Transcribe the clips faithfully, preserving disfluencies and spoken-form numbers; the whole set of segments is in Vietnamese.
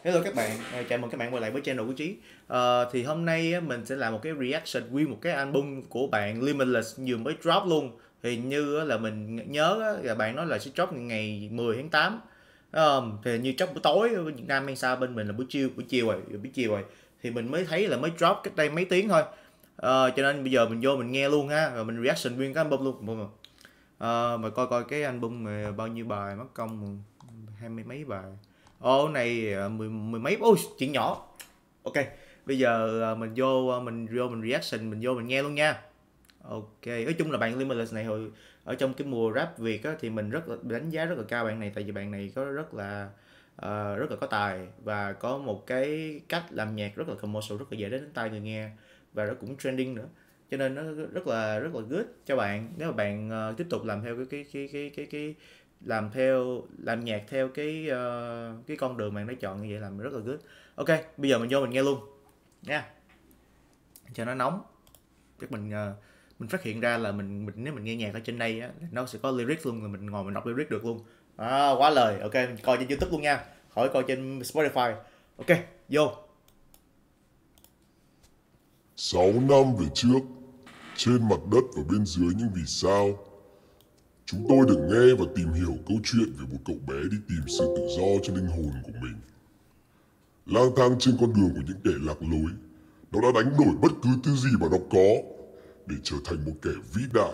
Hello các bạn, à, chào mừng các bạn quay lại với channel của Trí. Ờ, thì hôm nay á, mình sẽ làm một cái reaction nguyên một cái album của bạn Limitless vừa mới drop luôn. Thì như á, là mình nhớ á, là bạn nói là sẽ drop ngày mười tháng tám. Ờ, thì như drop buổi tối ở Việt Nam hay sao, bên mình là buổi chiều buổi chiều rồi, buổi chiều rồi. Thì mình mới thấy là mới drop cách đây mấy tiếng thôi. Ờ, cho nên bây giờ mình vô mình nghe luôn ha, rồi mình reaction nguyên cái album luôn. Ờ, mà coi coi cái album mà bao nhiêu bài mất công hai mươi mấy bài. Ô này ờ, mười mười mấy, ôi chuyện nhỏ. Ok, bây giờ ờ, mình vô ờ, mình vô mình reaction, mình vô mình nghe luôn nha. Ok, nói chung là bạn Limitless này hồi ở trong cái mùa rap Việt á, thì mình rất là đánh giá rất là cao bạn này, tại vì bạn này có rất là ờ, rất là có tài và có một cái cách làm nhạc rất là commercial, rất là dễ đến tai người nghe và nó cũng trending nữa, cho nên nó rất là rất là good cho bạn nếu mà bạn ờ, tiếp tục làm theo cái cái cái cái cái cái làm theo làm nhạc theo cái ờ, cái con đường bạn đã chọn, như vậy làm rất là good. Ok, bây giờ mình vô mình nghe luôn nha, cho nó nóng. Chắc mình ờ, mình phát hiện ra là mình mình nếu mình nghe nhạc ở trên đây á, nó sẽ có lyrics luôn, rồi mình ngồi mình đọc lyrics được luôn. À, quá lời. Ok, mình coi trên YouTube luôn nha, khỏi coi trên Spotify. Ok, vô. Sáu năm về trước, trên mặt đất và bên dưới những vì sao, chúng tôi được nghe và tìm hiểu câu chuyện về một cậu bé đi tìm sự tự do cho linh hồn của mình. Lang thang trên con đường của những kẻ lạc lối, nó đã đánh đổi bất cứ thứ gì mà nó có để trở thành một kẻ vĩ đại.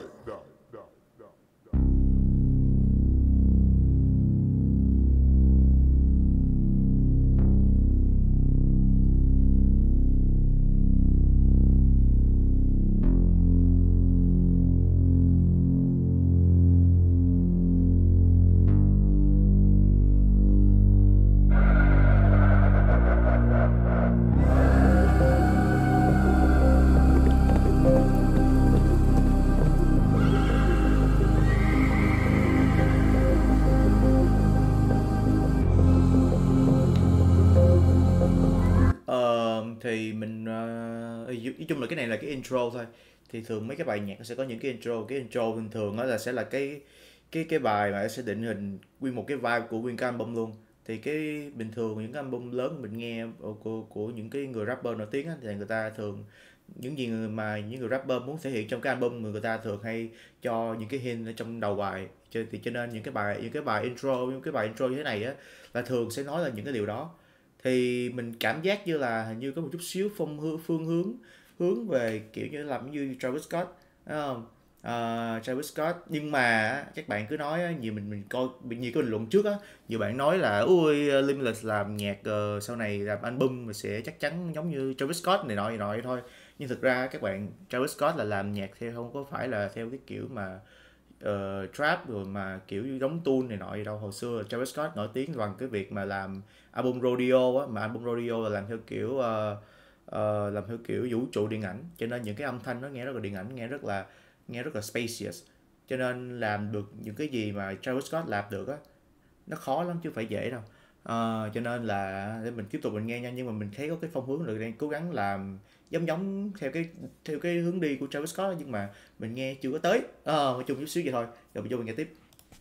Ờ, thì mình ờ, nói chung là cái này là cái intro thôi. Thì thường mấy cái bài nhạc nó sẽ có những cái intro, cái intro thường thường đó là sẽ là cái cái cái bài mà nó sẽ định hình nguyên một cái vibe của nguyên cái album luôn. Thì cái bình thường những cái album lớn mình nghe của, của, của những cái người rapper nổi tiếng á, thì người ta thường những gì người mà những người rapper muốn thể hiện trong cái album, người ta thường hay cho những cái hint ở trong đầu bài. Cho, thì cho nên những cái bài những cái bài intro những cái bài intro như thế này á là thường sẽ nói là những cái điều đó. Thì mình cảm giác như là hình như có một chút xíu phong hướng phương hướng hướng về kiểu như làm như Travis Scott, đúng không? Ờ, Travis Scott, nhưng mà các bạn cứ nói nhiều, mình mình coi nhiều cái bình luận trước á, nhiều bạn nói là ui Limitless làm nhạc ờ, sau này làm album mà sẽ chắc chắn giống như Travis Scott này nọ này nọ thôi. Nhưng thực ra các bạn, Travis Scott là làm nhạc theo không có phải là theo cái kiểu mà ờ, trap rồi mà kiểu như đóng tune này nọ gì đâu. Hồi xưa Travis Scott nổi tiếng bằng cái việc mà làm album Rodeo á, mà album Rodeo là làm theo kiểu ờ, ờ, làm theo kiểu vũ trụ điện ảnh, cho nên những cái âm thanh nó nghe rất là điện ảnh, nghe rất là nghe rất là spacious, cho nên làm được những cái gì mà Travis Scott làm được á, nó khó lắm chứ không phải dễ đâu. Ờ, cho nên là để mình tiếp tục mình nghe nha, nhưng mà mình thấy có cái phong hướng là đang cố gắng làm giống giống theo cái theo cái hướng đi của Travis Scott, nhưng mà mình nghe chưa có tới. Ờ, nói chung chút xíu vậy thôi, rồi mình vô mình nghe tiếp.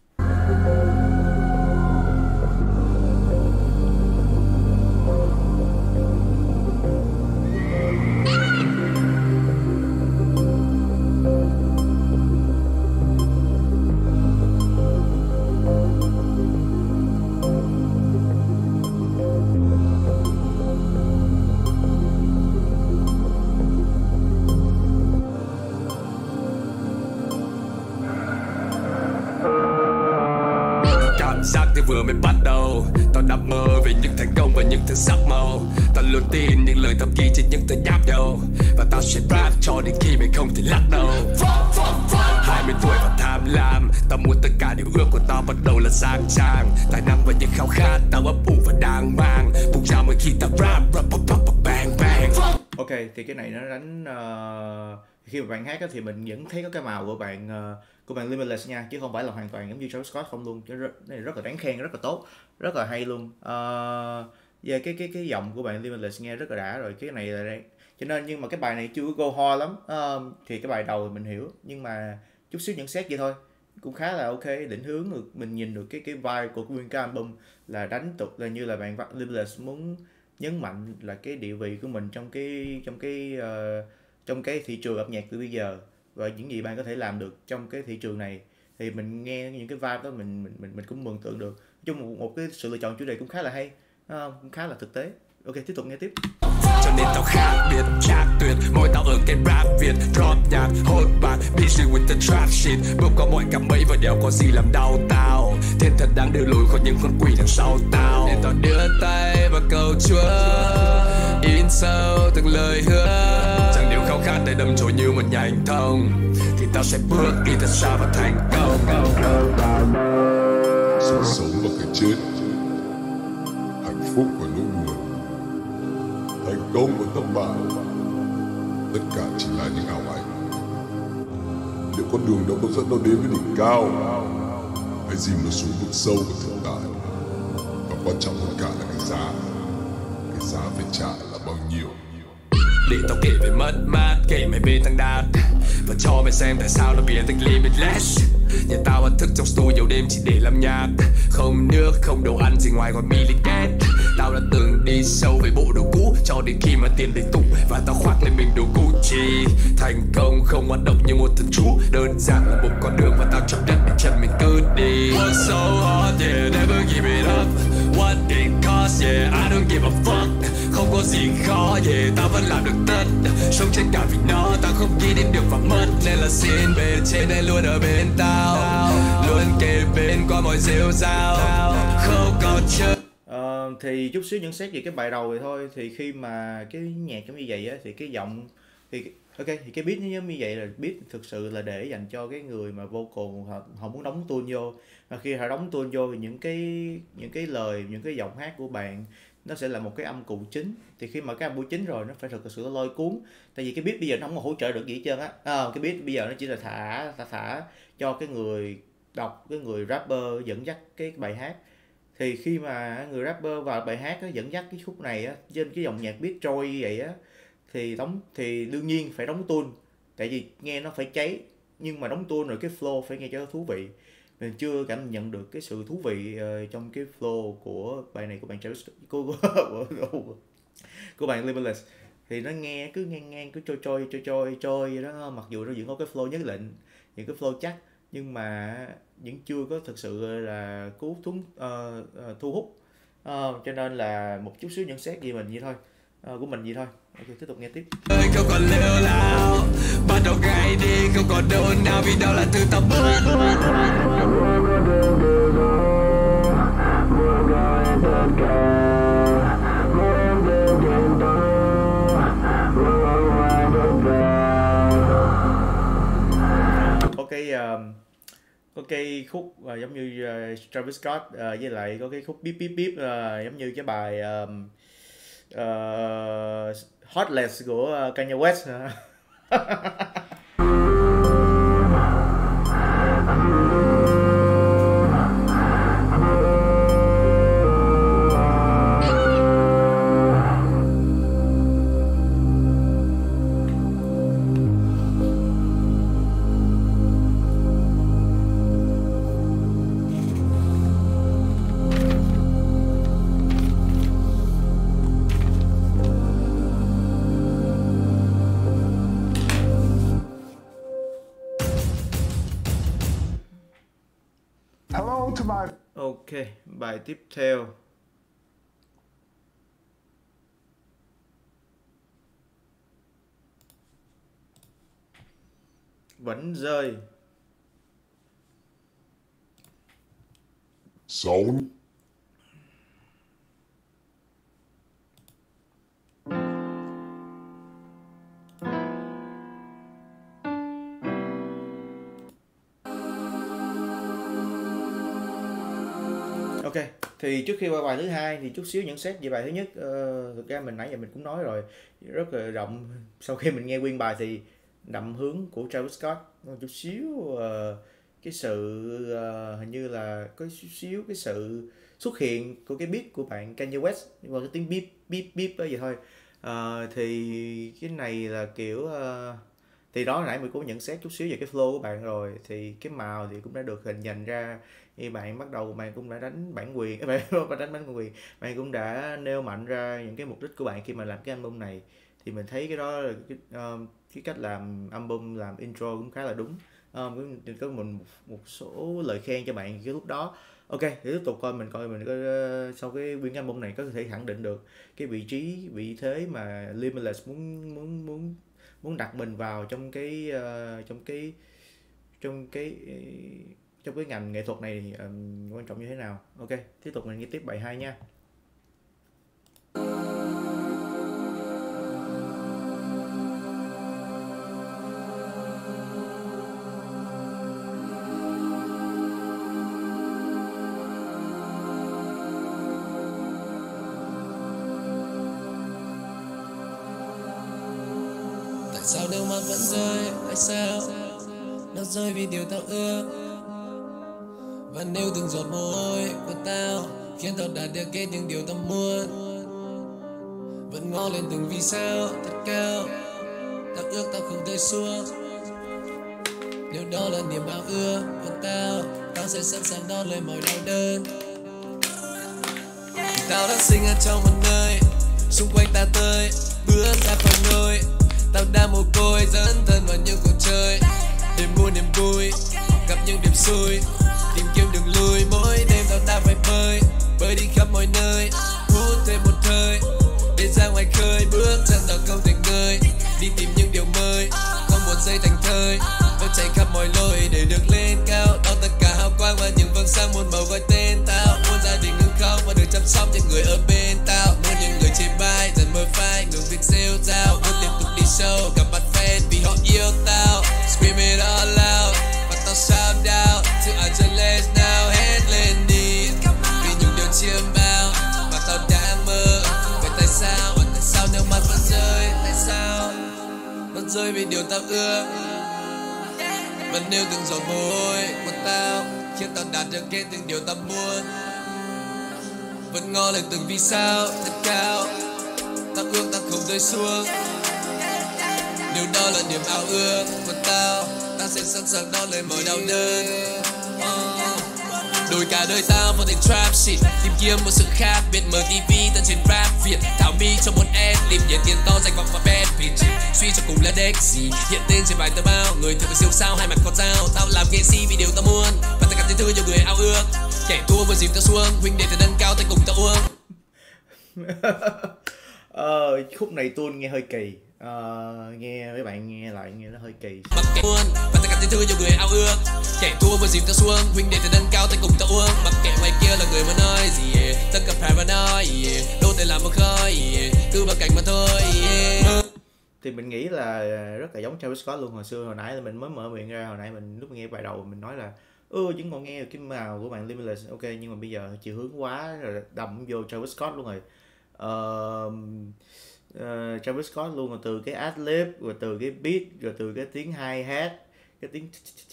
Cảm giác như vừa mới bắt đầu. Tao nằm mơ về những thành công và những thứ sắc màu. Tao luôn tin những lời thầm kín trên những tờ nháp đầu. Và tao sẽ rap cho đến khi mày không thể lắc đầu. Hai mươi tuổi và tham lam, tao muốn tất cả điều ước của tao bắt đầu là sang trang. Tài năng và những khao khát tao ấp ủ và đang mang bùng ra mỗi khi tao rap rap rap rap bang bang. Ok, thì cái này nó đánh ờ, khi mà bạn hát á, thì mình vẫn thấy có cái màu của bạn ờ, của bạn Limitless nha, chứ không phải là hoàn toàn giống như Travis Scott không luôn. Chứ rất, này rất là đáng khen, rất là tốt, rất là hay luôn. Ờ, về cái cái cái giọng của bạn Limitless nghe rất là đã rồi, cái này là đây. Cho nên nhưng mà cái bài này chưa có go hard lắm. Ờ, thì cái bài đầu thì mình hiểu, nhưng mà chút xíu nhận xét vậy thôi. cũng khá là ok, định hướng được, mình nhìn được cái cái vibe của nguyên cái album là đánh tục, là như là bạn Limitless muốn nhấn mạnh là cái địa vị của mình trong cái trong cái ờ, trong cái thị trường âm nhạc từ bây giờ, và những gì bạn có thể làm được trong cái thị trường này. Thì mình nghe những cái vibe đó mình mình mình, mình cũng mường tượng được. Nói chung một, một cái sự lựa chọn chủ đề cũng khá là hay, ờ, cũng khá là thực tế. Ok, tiếp tục nghe tiếp. Cho nên tao khác biệt, chắc tuyệt môi tao ở cái rap Việt. Drop nhạc, hốt bạc, busy with the trap shit. Bước qua mọi cảm mấy và đéo có gì làm đau tao. Thiên thần đang đưa lùi khỏi những con quỷ đằng sau tao. Nên tao đưa tay vào cầu Chúa, in sâu từng lời hứa. Chẳng điều khao khát để đâm chồi như một nhà hành thông, thì tao sẽ bước đi thật xa và thành công. Sự sống và cái chết, hạnh phúc và nỗi buồn, thành công và thất bại, tất cả chỉ là những ảo ảnh. Liệu con đường đó có dẫn nó đến với đỉnh cao, hay dìm nó xuống vực sâu của thực tại? Và quan trọng hơn cả là cái giá, cái giá phải trả là bao nhiêu? Để tao kể về mất mát, kể mày về thằng Đạt, và cho mày xem tại sao nó biến thành limitless. Nhà tao ăn thức trong studio đêm chỉ để làm nhạc, không nước, không đồ ăn gì ngoài còn miliket. Tao đã từng đi sâu với bộ đồ cũ cho đến khi mà tiền đầy tụ và tao khoác lên mình đồ Gucci. Thành công không hoạt động như một thần chú, đơn giản là một con đường và tao chọn đất để chân mình cứ đi. Work so hard, yeah, never give it up. What it costs, yeah, I don't give a fuck. Không có gì khó, yeah, tao vẫn làm được tất. Sống trên cả vì nó, tao không nghĩ đến được và mất. Nên là xin bề trên đây luôn ở bên tao, luôn kề bên qua mọi rêu rao, không còn chơi. Ờ, thì chút xíu nhận xét về cái bài đầu vậy thôi. Thì khi mà cái nhạc giống như vậy á, thì cái giọng thì ok, thì cái beat nó giống như vậy là beat thực sự là để dành cho cái người mà vocal họ, họ muốn đóng tune vô. Và khi họ đóng tune vô thì những cái những cái lời, những cái giọng hát của bạn nó sẽ là một cái âm cụ chính. Thì khi mà cái âm cụ chính rồi nó phải thực sự lôi cuốn. Tại vì cái beat bây giờ nó không có hỗ trợ được gì hết trơn á. À, cái beat bây giờ nó chỉ là thả thả thả cho cái người đọc, cái người rapper dẫn dắt cái bài hát. Thì khi mà người rapper vào bài hát á, dẫn dắt cái khúc này á, trên cái dòng nhạc beat trôi như vậy á, thì đóng thì đương nhiên phải đóng tune, tại vì nghe nó phải cháy, nhưng mà đóng tune rồi cái flow phải nghe cho nó thú vị. Mình chưa cảm nhận được cái sự thú vị ờ, trong cái flow của bài này của bạn Travis, của của, của, của bạn Limitless. Thì nó nghe cứ ngang ngang cứ trôi trôi trôi trôi trôi vậy đó, mặc dù nó vẫn có cái flow nhất định, những cái flow chắc, nhưng mà vẫn chưa có thực sự là cú thúng ờ, ờ, thu hút. Ờ, cho nên là một chút xíu nhận xét gì mình vậy thôi, Ờ, của mình vậy thôi. Ok, tiếp tục nghe tiếp. Không còn lêu lao, bắt đầu ngày đi không còn đâu nào vì đâu là thứ tao bước. Có cái um, có cái khúc uh, giống như uh, Travis Scott, uh, với lại có cái khúc beep beep beep, uh, giống như cái bài um, uh, Heartless của uh, Kanye West. Ok, bài tiếp theo. Vẫn rơi. Sáu. Ok, thì trước khi qua bài thứ hai thì chút xíu nhận xét về bài thứ nhất. Ờ, thực ra mình nãy giờ mình cũng nói rồi, rất là rộng. Sau khi mình nghe nguyên bài thì đậm hướng của Travis Scott, một chút xíu ờ, cái sự ờ, hình như là có chút xíu cái sự xuất hiện của cái beat của bạn Kanye West, và cái tiếng beep beep beep đó vậy thôi. Ờ, thì cái này là kiểu ờ, Thì đó nãy mình cũng nhận xét chút xíu về cái flow của bạn rồi, thì cái màu thì cũng đã được hình thành ra khi bạn bắt đầu, bạn cũng đã đánh bản quyền, bạn không đánh bản quyền, bạn cũng đã nêu mạnh ra những cái mục đích của bạn khi mà làm cái album này. Thì mình thấy cái đó là cái, um, cái cách làm album, làm intro cũng khá là đúng. Um, có có một, một số lời khen cho bạn cái lúc đó. Ok, thì tiếp tục coi mình coi mình có uh, sau cái nguyên album này có thể khẳng định được cái vị trí, vị thế mà Limitless muốn muốn muốn muốn đặt mình vào trong cái uh, trong cái trong cái trong cái ngành nghệ thuật này um, quan trọng như thế nào. Ok, tiếp tục mình nghe tiếp bài hai nha. Tại sao nước mắt vẫn rơi, tại sao nó rơi vì điều tao ước. Và nếu từng giọt mồ hôi của tao khiến tao đạt được kết những điều tao muốn, vẫn ngó lên từng vì sao thật cao, tao ước tao không thể xuống. Nếu đó là niềm ao ước của tao, tao sẽ sẵn sàng đón lấy mọi đau đớn. Vì tao đã sinh ở trong một nơi xung quanh ta tới bước ra khỏi nôi. Tao đã mồ côi dẫn thân vào những cuộc chơi để mua niềm vui, gặp những điểm xui, tìm kiếm đường lui. Mỗi đêm tao đã phải bơi, bơi đi khắp mọi nơi, hút thêm một hơi để ra ngoài khơi. Bước chân tao không thể ngơi, đi tìm những điều mới, không một giây thành thơi. Tao chạy khắp mọi lối để được lên cao, đón tất cả hào quang và những vầng sáng muôn màu gọi tên tao. Muốn gia đình ngừng khóc và được chăm sóc những người ở bên tao. Muốn những người chê bai dần mơ phai, ngừng việc rêu rao. Muốn tiếp tục đi show, gặp mặt fan vì họ yêu tao. Scream it all out, và tao shout out to Angeles now. Hét lên đi, vì những điều chiêm bao mà tao đã mơ. Vậy tại sao, tại sao nước mắt vẫn rơi, tại sao vẫn rơi vì điều tao ước. Và nếu từng giọt mồ hôi của tao khiến tao đạt được kết từng điều tao muốn, vẫn ngó lên từng vì sao thật cao, tao ước tao không rơi xuống. Nếu đó là niềm ao ước của tao, tao sẽ sẵn sàng đón lấy mọi đau đớn. uh. Đổi cả đời tao vào thành trap shit, tìm kiếm một sự khác biệt. Mở ti vi tận trên rap Việt, thảo mi cho một ad liệp nhận tiền to danh vọng và bad bitch. Suy cho cùng là deck gì hiện tên trên bài tờ báo, người thường siêu sao hai mặt con dao. Tao làm nghệ sĩ vì điều tao muốn, và tất cả những thứ nhiều người ao ước. Kẻ thua vừa dìm tao xuống, huynh đệ từ nâng cao tay cùng tao uống. ờ, khúc này tuôn nghe hơi kỳ. Uh, nghe mấy bạn nghe lại nghe nó hơi kỳ. Mặc kệ buồn và tất cả những thứ nhiều người ao ước. Kẻ thua vừa dìm tao xuống, huynh đệ từ nâng cao tay cùng tao uống. Mặc kệ ngoài kia là người mà nói gì, yeah. Tất cả paranoid, yeah. Đô thể làm một khói, yeah. Cứ vào cảnh mà thôi, yeah. Thì mình nghĩ là rất là giống Travis Scott luôn. Hồi xưa hồi nãy là mình mới mở miệng ra, hồi nãy mình lúc mình nghe bài đầu mình nói là ừ vẫn còn nghe cái màu của bạn Limitless, ok, nhưng mà bây giờ chiều hướng quá rồi, đậm vô Travis Scott luôn rồi. uh, uh, Travis Scott luôn, rồi từ cái ad-lib, rồi từ cái beat, rồi từ cái tiếng hi-hat, cái tiếng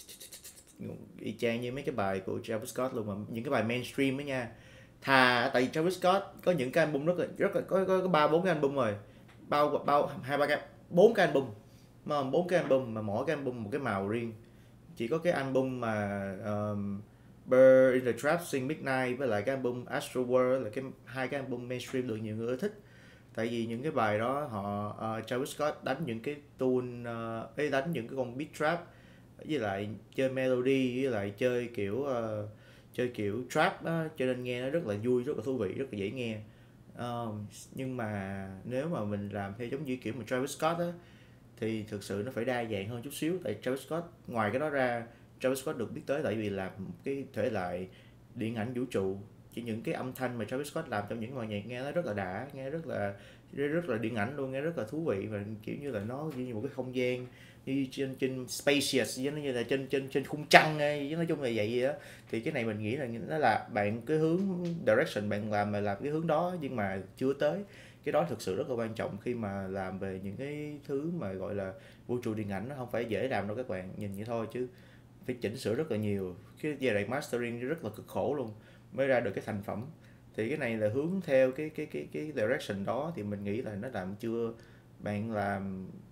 y chang như mấy cái bài của Travis Scott luôn, mà những cái bài mainstream đó nha. Thà tại vì Travis Scott có những cái album rất là rất là có có ba bốn cái album rồi, bao bao hai ba cái bốn cái album mà bốn cái album mà mỗi cái album một cái màu riêng. Chỉ có cái album mà um, Bird in the Trap Sing Midnight với lại cái album Astro World là cái hai cái album mainstream được nhiều người thích. Tại vì những cái bài đó họ uh, Travis Scott đánh những cái tune uh, ấy, đánh những cái con beat trap, với lại chơi melody, với lại chơi kiểu uh, chơi kiểu trap đó, cho nên nghe nó rất là vui, rất là thú vị, rất là dễ nghe. Uh, nhưng mà nếu mà mình làm theo giống như kiểu mà Travis Scott á, thì thực sự nó phải đa dạng hơn chút xíu. Tại Travis Scott ngoài cái đó ra, Travis Scott được biết tới tại vì làm cái thể loại điện ảnh vũ trụ. Chỉ những cái âm thanh mà Travis Scott làm trong những bài nhạc nghe nó rất là đã, nghe rất là rất là điện ảnh luôn, nghe rất là thú vị, và kiểu như là nó như một cái không gian như trên trên spacious, như như là trên trên trên khung trăng ấy, nói chung là vậy đó. Thì cái này mình nghĩ là nó là bạn cái hướng direction bạn làm mà làm cái hướng đó, nhưng mà chưa tới. Cái đó thực sự rất là quan trọng khi mà làm về những cái thứ mà gọi là vũ trụ điện ảnh, nó không phải dễ làm đâu các bạn, nhìn vậy thôi chứ phải chỉnh sửa rất là nhiều. Cái giai đoạn mastering rất là cực khổ luôn mới ra được cái thành phẩm. Thì cái này là hướng theo cái cái cái cái direction đó, thì mình nghĩ là nó làm chưa, bạn làm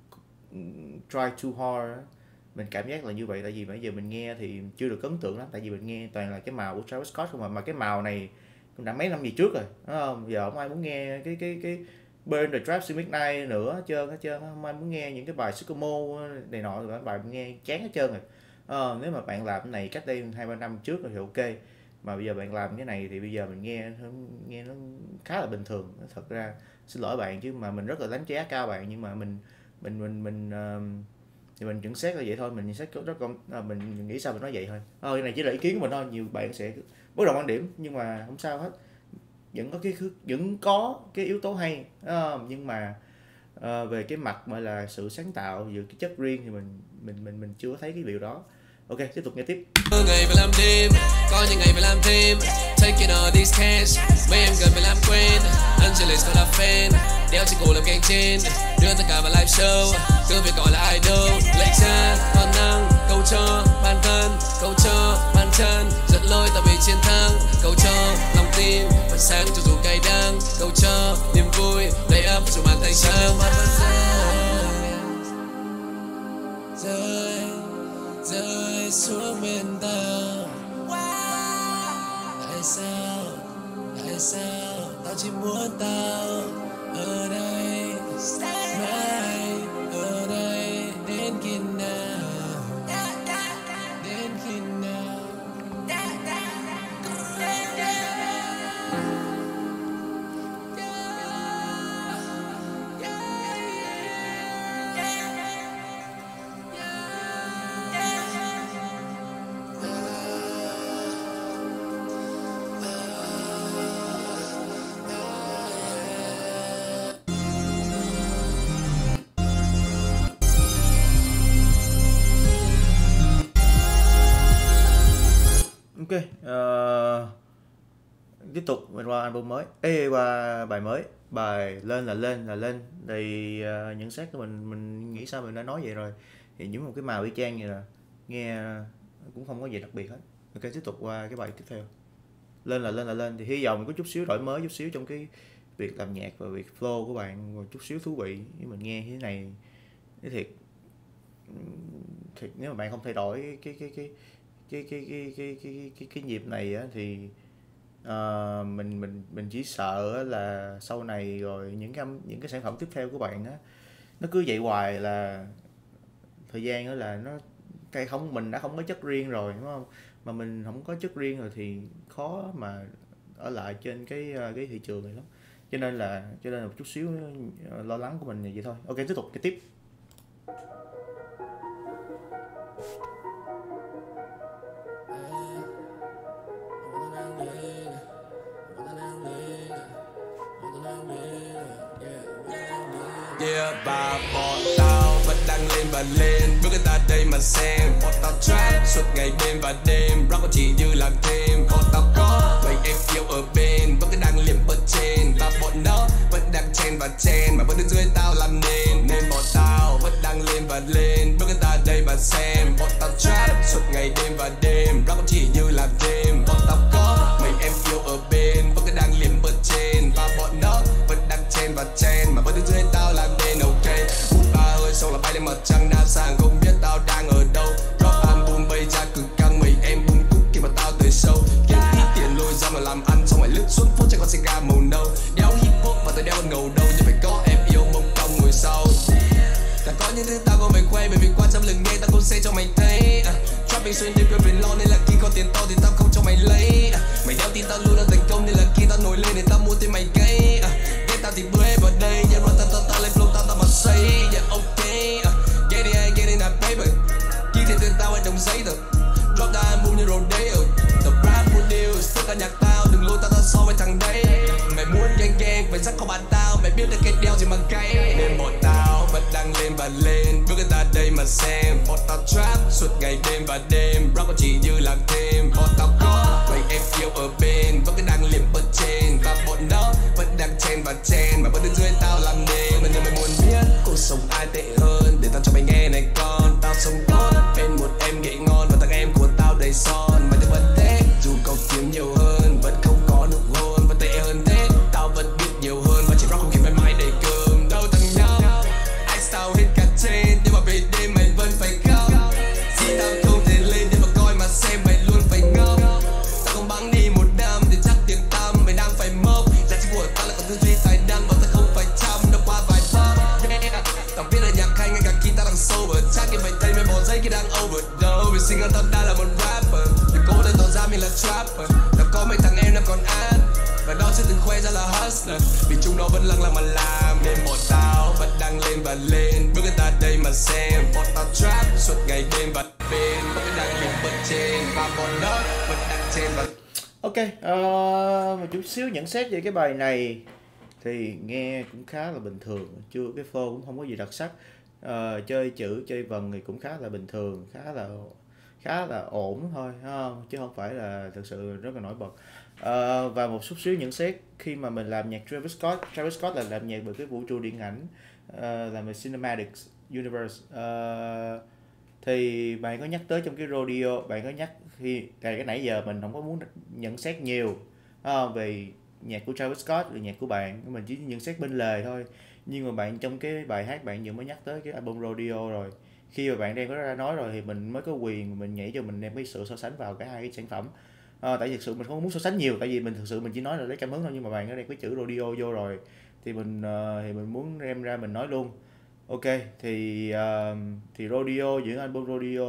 try too hard á. Mình cảm giác là như vậy, tại vì bây giờ mình nghe thì chưa được ấn tượng lắm, tại vì mình nghe toàn là cái màu của Travis Scott không mà mà cái màu này cũng đã mấy năm gì trước rồi, đúng không? Giờ không ai muốn nghe cái cái cái Burn the Trap Midnight nữa hết trơn hết trơn, không ai muốn nghe những cái bài Sycamo này nọ rồi, bài mình nghe chán hết trơn rồi. Ờ, nếu mà bạn làm cái này cách đây hai ba năm trước thì ok, mà bây giờ bạn làm cái này thì bây giờ mình nghe nghe nó khá là bình thường. Thật ra xin lỗi bạn chứ mà mình rất là đánh giá cao bạn, nhưng mà mình mình mình mình uh, thì mình nhận xét là vậy thôi, mình nhận xét rất công à, mình nghĩ sao mình nói vậy thôi. Ờ, cái này chỉ là ý kiến của mình thôi, nhiều bạn sẽ bất đồng quan điểm nhưng mà không sao hết, vẫn có cái vẫn có cái yếu tố hay, uh, nhưng mà uh, về cái mặt mà là sự sáng tạo giữa cái chất riêng thì mình mình mình mình chưa thấy cái điều đó. Ok, tiếp tục nghe tiếp. Ngày phải làm đêm, có những ngày phải làm thêm. Taking all these cash, mấy em gần phải làm quên. Angeles còn là fan, đeo trên cổ làm gang trên. Đưa tất cả vào live show, cứ việc gọi là idol. Lệnh ra, toàn năng, cầu cho bản thân, cầu cho bàn chân. Dẫn lối ta về chiến thắng, cầu cho lòng tin, phần sáng cho dù cay đắng. Cầu cho niềm vui, đầy ắp dù màn thành trăng. Rơi, rơi xuống bên tao. Tại sao, tại sao tao chỉ muốn tao ở đây, mãi ở đây đến khi nào, đến khi nào. Ok, uh, tiếp tục mình qua album mới, ê qua bài mới, bài lên là lên là lên. Thì uh, nhận xét của mình mình nghĩ sao mình đã nói vậy rồi, thì những một cái màu y chang như là nghe cũng không có gì đặc biệt hết. Ok, tiếp tục qua cái bài tiếp theo, lên là lên là lên. Thì hy vọng có chút xíu đổi mới, chút xíu trong cái việc làm nhạc và việc flow của bạn, một chút xíu thú vị. Nếu mình nghe thế này cái thiệt thiệt nếu mà bạn không thay đổi cái cái cái cái cái cái cái cái cái cái nhịp này á thì uh, mình mình mình chỉ sợ là sau này rồi những cái những cái sản phẩm tiếp theo của bạn á nó cứ vậy hoài, là thời gian đó là nó cái không mình đã không có chất riêng rồi, đúng không? Mà mình không có chất riêng rồi thì khó mà ở lại trên cái cái thị trường này lắm. Cho nên là cho nên là một chút xíu lo lắng của mình là vậy thôi. Ok, tiếp tục cái tiếp. Yeah, và bọn tao vẫn đang lên và lên, bước người ta đây mà xem. Bọn tao trap suốt ngày đêm và đêm, rap có chỉ như làm thêm. Bọn tao có mấy em yêu ở bên, vẫn cứ đang liềm bớt trên. Và bọn nó vẫn đang chen và chen, mà vẫn đứng dưới tao làm nên. Nên bọn tao vẫn đang lên và lên, bước người ta đây mà xem. Bọn tao trap suốt ngày đêm và đêm, rap có chỉ như làm thêm. Bọn tao có mấy em yêu ở bên, vẫn cứ đang liềm bớt trên. Và bọn nó vẫn đang chen và chen, mà vẫn đứng dưới tao làm nên. Ok, hút ba hơi xong là bay lên mặt trăng đa sang, không biết tao đang ở đâu. Drop album bay ra cực căng, mấy em bung cúc khi mà tao tới sâu. Kiếm ít tiền lôi ra mà làm ăn, xong lại lướt xuống phố cho con xe ga màu nâu. Đeo hip hop và tao đeo con ngầu đâu, nhưng phải có em yêu mông cong ngồi sau. Ta có những thứ tao không phải quay, bởi vì quan trọng lừng nghe tao không say cho mày thấy. uh, Trapping xuyên đêm quên phiền lo, nên là khi có tiền to thì tao không cho mày lấy. uh, Mày đeo tin tao luôn là thành công, nên là khi tao nổi lên thì tao mua thêm mày gây. uh, Ghét tao thì bươi vào đây, nhưng mà tao tao tao lên flow tao tao mà say. Yeah ok, uh, get it I get it that paper. Khi tiền tiền tao hay đồng giấy thôi. Drop ra album như Rodeo, the rap produce, tất cả nhạc tao đừng lôi tao ra so với thằng đấy. Mày muốn gang gang phải sắc không bàn tao, mày biết được cái đeo gì mà cay. Nên bọn tao vẫn đang lên và lên, bước người ta đây mà xem. Bọn tao trap suốt ngày đêm và đêm, rap có chỉ như làm thêm. Bọn tao có mấy em yêu ở bên, vẫn cứ đang liềm bớt trên. Và bọn nó vẫn đang chen và chen, mà vẫn đứng dưới tao làm nên. Mà giờ mày muốn biết cuộc sống ai tệ hơn, để tao cho mày nghe này con. Tao sống tốt bên một em nghệ ngon, và thằng em của tao đầy son. Mày thấy vẫn thế, dù có kiếm nhiều hơn, vẫn không có nụ hôn. Vẫn tệ hơn thế, tao vẫn biết nhiều hơn, và chỉ rock không khiến mày mãi đầy cơm. Đâu thằng nhau, ai sao hết cả trên. đăng mà ta không phải chăm nó qua vài phút. Yeah. Tao biết là nhạc hay ngay cả khi ta đang sober. Chắc cái bài tay mấy bộ giấy khi đang overdose. Vì sinh ra tao đã là một rapper. Đừng cố để tỏ ra mình là trapper. Đã có mấy thằng em đang còn ăn và đó chưa từng khoe ra là hustler. Vì chúng nó vẫn lặng lặng mà làm nên một tao vẫn đang lên và lên. Bước người ta đây mà xem. Bọn tao trap suốt ngày đêm và bên. Bọn cái đang đứng bật trên và bọn nó vẫn đang trên và Ok, uh, một chút xíu nhận xét về cái bài này thì nghe cũng khá là bình thường, chưa cái flow cũng không có gì đặc sắc. Uh, chơi chữ, chơi vần thì cũng khá là bình thường, khá là khá là ổn thôi, không? Chứ không phải là thực sự rất là nổi bật. Uh, và một chút xíu nhận xét khi mà mình làm nhạc Travis Scott, Travis Scott là làm nhạc về cái vũ trụ điện ảnh, uh, làm về cinematic universe. Uh, thì bạn có nhắc tới trong cái rodeo, bạn có nhắc khi cái nãy giờ mình không có muốn nhận xét nhiều à, về nhạc của Travis Scott, về nhạc của bạn, mình chỉ nhận xét bên lề thôi. Nhưng mà bạn trong cái bài hát bạn vừa mới nhắc tới cái album Rodeo rồi, khi mà bạn đem có ra nói rồi thì mình mới có quyền mình nhảy cho mình đem cái sự so sánh vào cả hai cái sản phẩm. À, tại thực sự mình không muốn so sánh nhiều, tại vì mình thực sự mình chỉ nói là lấy cảm hứng thôi, nhưng mà bạn có đem cái chữ Rodeo vô rồi thì mình uh, thì mình muốn đem ra mình nói luôn. Ok, thì uh, thì Rodeo, những album Rodeo,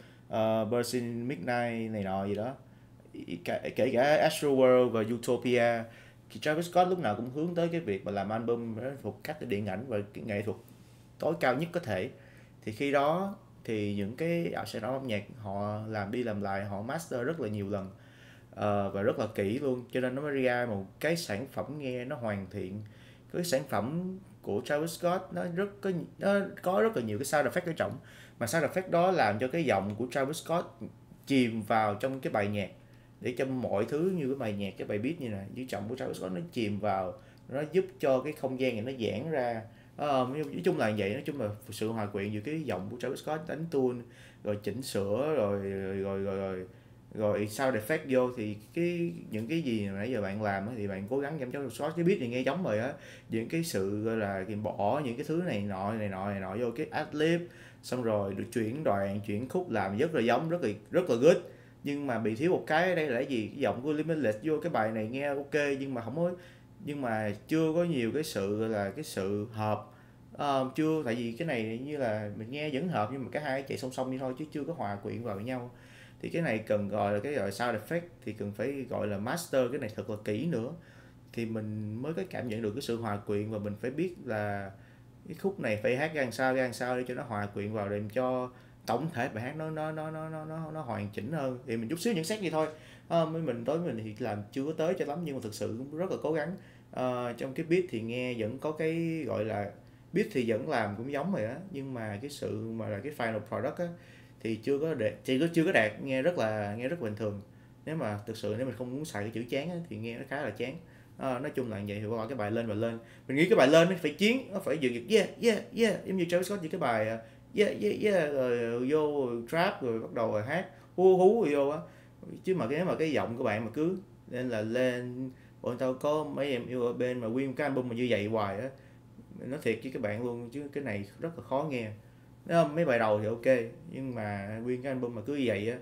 uh, Birds in Midnight này nọ gì đó, kể, kể cả Astro World và Utopia, thì Travis Scott lúc nào cũng hướng tới cái việc mà làm album thuộc các cái điện ảnh và cái nghệ thuật tối cao nhất có thể. Thì khi đó thì những cái sản phẩm âm nhạc họ làm đi làm lại, họ master rất là nhiều lần uh, và rất là kỹ luôn, cho nên nó mới ra một cái sản phẩm nghe nó hoàn thiện. Cái sản phẩm của Travis Scott nó rất có nó có rất là nhiều cái sound effect ở trọng, mà sound effect đó làm cho cái giọng của Travis Scott chìm vào trong cái bài nhạc, để cho mọi thứ như cái bài nhạc, cái bài beat như này, với giọng của Travis Scott nó chìm vào, nó giúp cho cái không gian này nó giãn ra. À, nói chung là vậy, nói chung là sự hòa quyện giữa cái giọng của Travis Scott đánh tune rồi chỉnh sửa rồi rồi rồi rồi, rồi rồi sound effect vô, thì cái những cái gì nãy giờ bạn làm thì bạn cố gắng chăm sóc Scott. Cái beat thì nghe giống rồi á, những cái sự gọi là bỏ những cái thứ này nọ này nọ này nọ vô cái ad-lib, xong rồi được chuyển đoạn chuyển khúc làm rất là giống, rất là rất là good. Nhưng mà bị thiếu một cái ở đây là cái gì? Cái giọng của Limitless vô cái bài này nghe ok, nhưng mà không có, nhưng mà chưa có nhiều cái sự gọi là cái sự hợp. Uh, chưa, tại vì cái này như là mình nghe vẫn hợp, nhưng mà cái hai chạy song song như thôi chứ chưa có hòa quyện vào với nhau. Thì cái này cần gọi là cái gọi sound effect, thì cần phải gọi là master cái này thật là kỹ nữa, thì mình mới có cảm nhận được cái sự hòa quyện, và mình phải biết là cái khúc này phải hát ra làm sao ra làm sao để cho nó hòa quyện vào, để cho tổng thể bài hát nó nó nó nó nó nó, nó hoàn chỉnh hơn. Thì mình chút xíu nhận xét gì thôi. À, mình tối mình thì làm chưa có tới cho lắm, nhưng mà thực sự cũng rất là cố gắng. À, trong cái beat thì nghe vẫn có cái gọi là beat thì vẫn làm cũng giống rồi á, nhưng mà cái sự mà là cái final product á thì chưa có đạt, chỉ có chưa có đạt, nghe rất là nghe rất bình thường. Nếu mà thực sự nếu mình không muốn xài cái chữ chán á, thì nghe nó khá là chán. À, nói chung là vậy. Thì qua cái bài lên và lên, mình nghĩ cái bài lên nó phải chiến, nó phải dừng yeah yeah yeah, giống như Travis Scott, như cái bài yeah yeah yeah rồi vô trap rồi bắt đầu rồi hát hú hú rồi vô á. Chứ mà cái nếu mà cái giọng của bạn mà cứ nên là lên, bọn tao có mấy em yêu ở bên mà nguyên cái album mà như vậy hoài á, nói thiệt với các bạn luôn, chứ cái này rất là khó nghe. Đúng không? Mấy bài đầu thì ok, nhưng mà nguyên cái album mà cứ như vậy á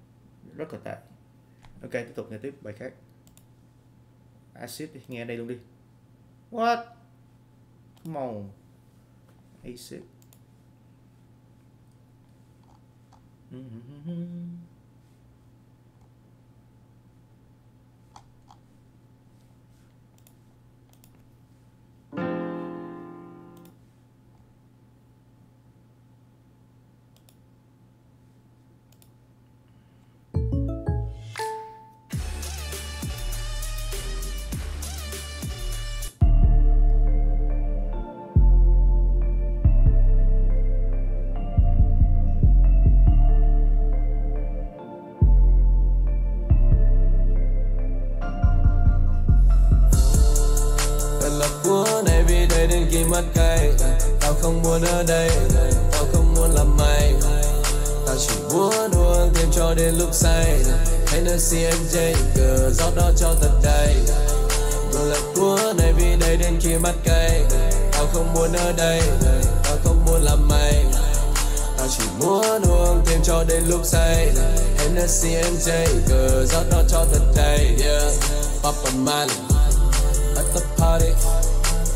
rất là tệ. Ok, tiếp tục nghe tiếp bài khác. Acid đi, nghe đây luôn đi. What? Come on. Acid. Đến khi mất cây, tao không muốn ở đây, tao không muốn làm mày, tao chỉ muốn uống thêm cho đến lúc say. Hennessy em Jagger rót đó cho thật đầy. Rồi là của này vì đây đến khi mất cây, tao không muốn ở đây, tao không muốn làm mày, tao chỉ muốn uống thêm cho đến lúc say. Hennessy em Jagger rót đó cho thật đầy. Yeah, Papa Miley at the party.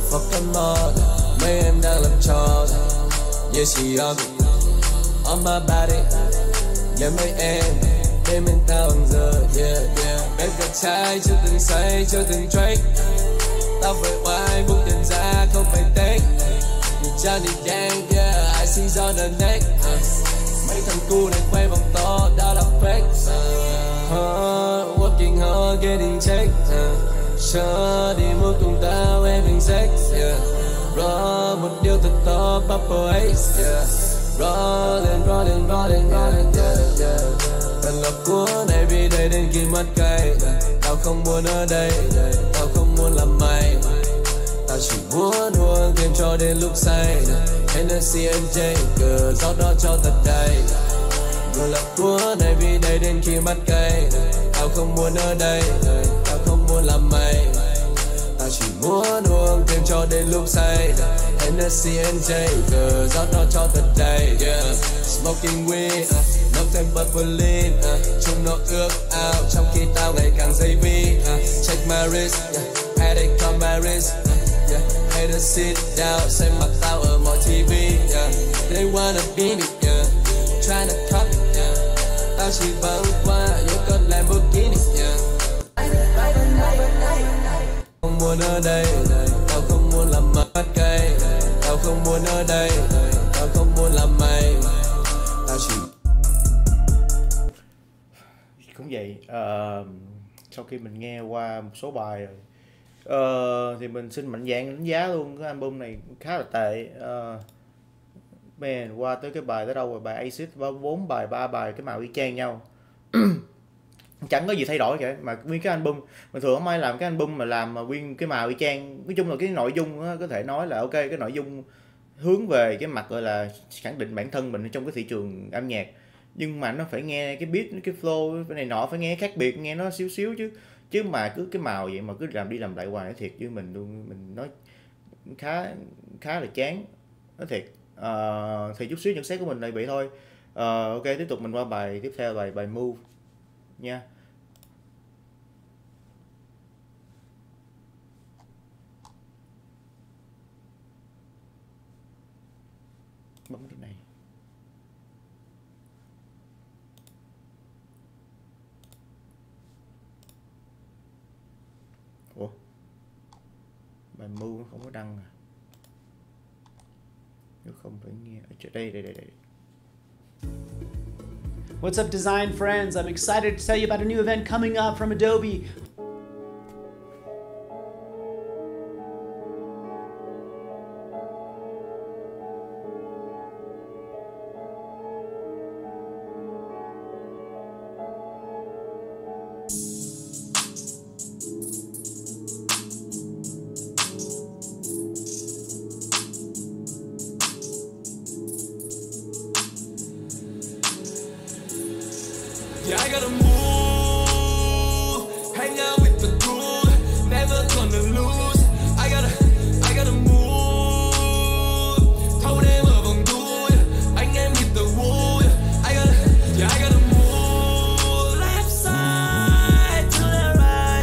fucking more. Mấy em đang làm trò. Yeah, she on me, on my body. Yeah, mấy em đêm bên tao bằng giờ. Yeah, yeah. Bên cả trai chưa từng say, chưa từng drink. Tao phải oai buông tiền ra không phải take. Nhìn Johnny Gang, yeah, I see on the neck. uh. Mấy thằng cu này quay vòng to, đó là fake. uh. uh, Working hard, getting checked. uh. Chờ đi mua cùng tao, having sex. Yeah. Raw, một điều thật to, Purple Haze. Yeah. Rollin', rollin', rollin', rollin'. Yeah, yeah. Cần là cuốn every day đến khi mất cây. Tao không muốn ở đây, tao không muốn làm mày. Tao chỉ muốn uống thêm cho đến lúc say. Hennessy and Jager, rót đó cho thật đầy. Rồi là cuốn every day đến khi mất cây. Tao không muốn ở đây, tao không muốn làm mày. Tao chỉ muốn uống thêm cho đến lúc say. Hennessy and Jager, rót đó cho thật đầy. Yeah. Smoking weed, uh, nốc thêm purple uh, chúng nó ước ao trong khi tao ngày càng dây vi. uh, Check my wrist, yeah. Addict on my wrist. uh, yeah. Haters sit down, xem mặt tao ở mọi ti vi. yeah. They wanna be me, yeah. Tryna copy, yeah. Tao chỉ băng qua những con Lamborghini, yeah. Không muốn ở đây, tao không muốn làm mất cây. Tao không muốn ở đây, tao không muốn làm mày. Tao chỉ cũng vậy. uh, Sau khi mình nghe qua một số bài rồi, uh, thì mình xin mạnh dạn đánh giá luôn cái album này khá là tệ. uh, Man, qua tới cái bài tới đâu rồi, bài Acid bốn bài, ba bài cái màu y chang nhau. Chẳng có gì thay đổi cả, mà nguyên cái album mình thường không ai làm cái album mà làm mà nguyên cái màu y chang. Nói chung là cái nội dung đó, có thể nói là ok, cái nội dung hướng về cái mặt gọi là khẳng định bản thân mình trong cái thị trường âm nhạc, nhưng mà nó phải nghe cái beat, cái flow cái này nọ phải nghe khác biệt, nghe nó xíu xíu chứ chứ mà cứ cái màu vậy mà cứ làm đi làm lại hoài, nói thiệt với mình luôn, mình nói khá khá là chán, nói thiệt. Uh, thì chút xíu nhận xét của mình là vậy thôi. uh, Ok, tiếp tục mình qua bài tiếp theo, bài bài Move nha. Bấm cái này. Ủa, bài Move không có đăng à? Nếu không phải nghe ở đây đây đây đây. What's up, design friends? I'm excited to tell you about a new event coming up from Adobe. Yeah, I gotta move, hang out with the crew, never gonna lose. I gotta, I gotta move, thâu đêm ở vòng đuôi, anh em hit the wood. I gotta, yeah, I gotta move, left side to the right.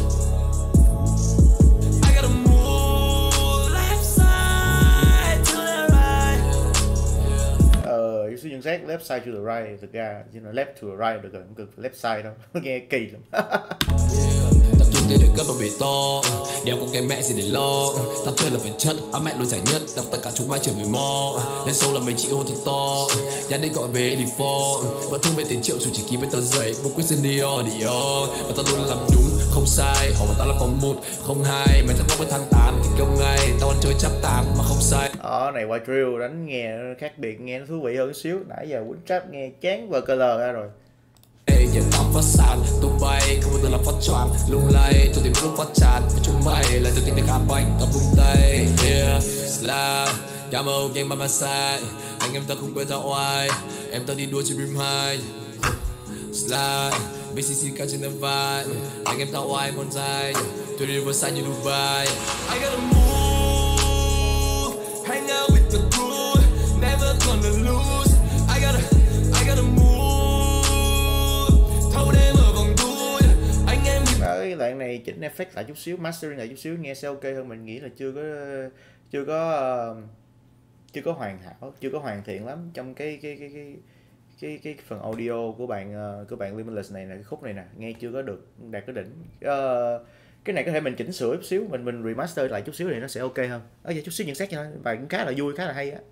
I gotta move, left side to the right. Ờ, uh, nhận xét left side to the right, thực ra chỉ là left to the right được rồi, không cần left side đâu. Nghe kỳ lắm. Tập trung để được cấp vào bể to, đeo con cái mẹ gì để lo. Tao chơi là phải chất, áo mẹ luôn giải nhất, đọc tất cả chúng mai trở về mò. Lên sâu là mấy chị hôn thật to, nhà đây gọi về đi for. Vẫn thương về tiền triệu dù chỉ ký với tờ giấy, một quyết xin Dior Dior. Và tao luôn làm đúng, không sai, họ bảo tao là còn một, không hai. Mày chắc có với tháng tám thì công ngay, tao ăn chơi chấp tám mà không sai. Đó, này qua drill đánh nghe nó khác biệt, nghe nó thú vị hơn xíu. Nãy giờ quýnh trap nghe chán vờ color ra rồi. Giờ tao phát sàn, tung bay, không bao giờ là phát choáng. Lung lay, tôi tìm lúc phát tràn. Với chúng mày là tôi tìm được khám bánh, tao vung tay. Yeah, slide, cảm ơn gang by my side. Anh em tao không quên tao oai, em tao đi đua trên Dream High. Slide, bê xê xê cao trên tấm vai. Anh em tao oai còn dài, tôi đi Riverside như Dubai. I gotta move, hang out with the crew, never gonna lose. I gotta, I gotta move. Cái đoạn này chỉnh effect lại chút xíu, mastering lại chút xíu nghe sẽ ok hơn. Mình nghĩ là chưa có chưa có uh, chưa có hoàn hảo, chưa có hoàn thiện lắm trong cái cái cái cái cái cái phần audio của bạn uh, của bạn Limitless này nè, cái khúc này nè nghe chưa có được đạt cái đỉnh. Uh, cái này có thể mình chỉnh sửa chút xíu, mình mình remaster lại chút xíu thì nó sẽ ok hơn. Ở vậy chút xíu nhận xét cho nó, bài cũng khá là vui, khá là hay á.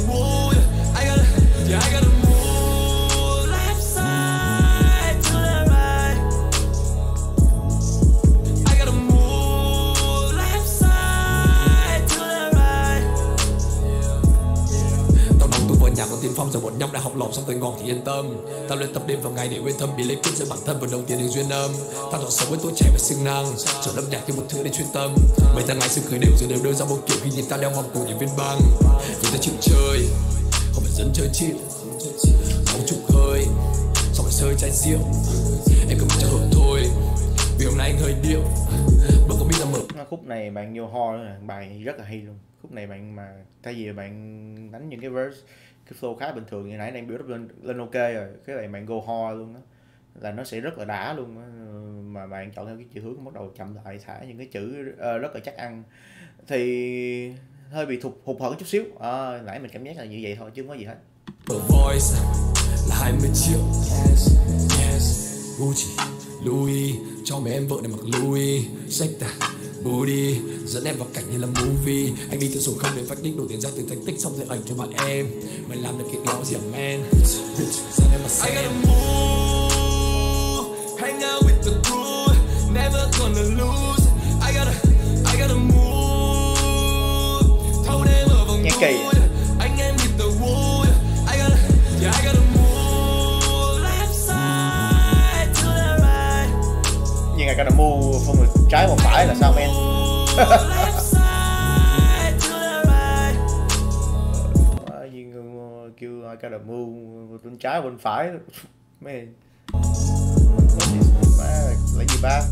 Nhạc của tiên phong giờ một nhóc đã học lỏng xong tới ngon thì yên tâm. Tao luyện tập đêm vào ngày để quên thâm bị lấy quyết giữa bản thân và đồng tiền đường duyên âm. Tao chọn sống với tuổi trẻ và siêng năng, chọn âm nhạc như một thứ để chuyên tâm. Mấy tháng ngày xưa cười đều rồi đều đưa ra một kiểu khi nhìn tao đeo vòng cùng những viên băng. Vì tao chịu chơi, không phải dẫn chơi chịu, bóng trục hơi, xong phải sơi chai rượu. Em cầm cho hợp thôi, vì hôm nay anh hơi điệu. Bữa có biết là mở. Khúc này bạn vô ho nữa, bài rất là hay luôn. Khúc này bạn mà thay vì bạn đánh những cái verse cái flow khá bình thường như nãy đang build up lên lên ok rồi, cái này bạn go ho luôn á là nó sẽ rất là đã luôn á. Mà bạn chọn theo cái chiều hướng bắt đầu chậm lại, thả những cái chữ uh, rất là chắc ăn thì hơi bị thụt hụt hẫng chút xíu. À, nãy mình cảm giác là như vậy thôi chứ không có gì hết. Voice là hai mươi triệu. Yes, yes. Gucci, Louis cho mấy em vợ này mặc Louis. Secta, booty dẫn em vào cảnh như là movie. Anh đi theo số không để phát đích đổ tiền ra từ thành tích xong rồi ảnh cho bạn em. Mày làm được cái đó gì hả man? Dẫn em mà xem. I gotta move, hang out with the crew, never gonna lose. I gotta, I gotta move. Thâu đêm ở vòng đua, anh em hit the wood. I gotta, yeah I gotta move. Left side to the right. Nhưng I gotta move không được trái một phải là sao men? Kêu I gotta move bên trái bên phải men. Là gì ba?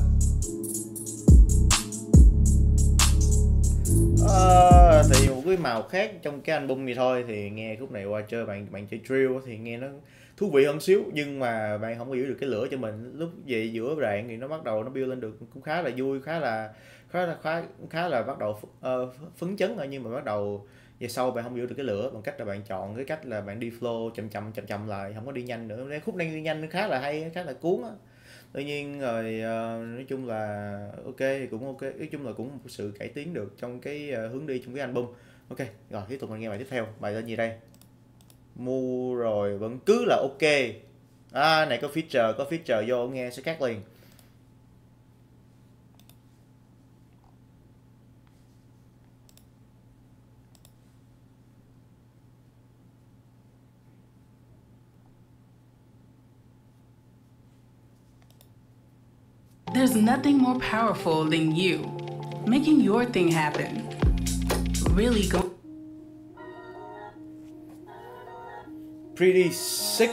À, thì một cái màu khác trong cái album này thôi. Thì nghe khúc này qua chơi bạn bạn chơi drill thì nghe nó thú vị hơn xíu, nhưng mà bạn không có giữ được cái lửa cho mình. Lúc về giữa đoạn thì nó bắt đầu nó build lên được cũng khá là vui, khá là khá là khá khá là bắt đầu uh, phấn chấn rồi, nhưng mà bắt đầu về sau bạn không giữ được cái lửa bằng cách là bạn chọn cái cách là bạn đi flow chậm chậm chậm chậm lại, không có đi nhanh nữa. Nên khúc này đi nhanh khá là hay, khá là cuốn á. Tuy nhiên rồi uh, nói chung là ok thì cũng ok, nói chung là cũng một sự cải tiến được trong cái uh, hướng đi trong cái album. Ok, rồi tiếp tục mình nghe bài tiếp theo. Bài tên gì đây? Mu rồi vẫn cứ là ok. À này có feature, có feature vô nghe sẽ khác liền. There's nothing more powerful than you making your thing happen. Really go. Pretty Six.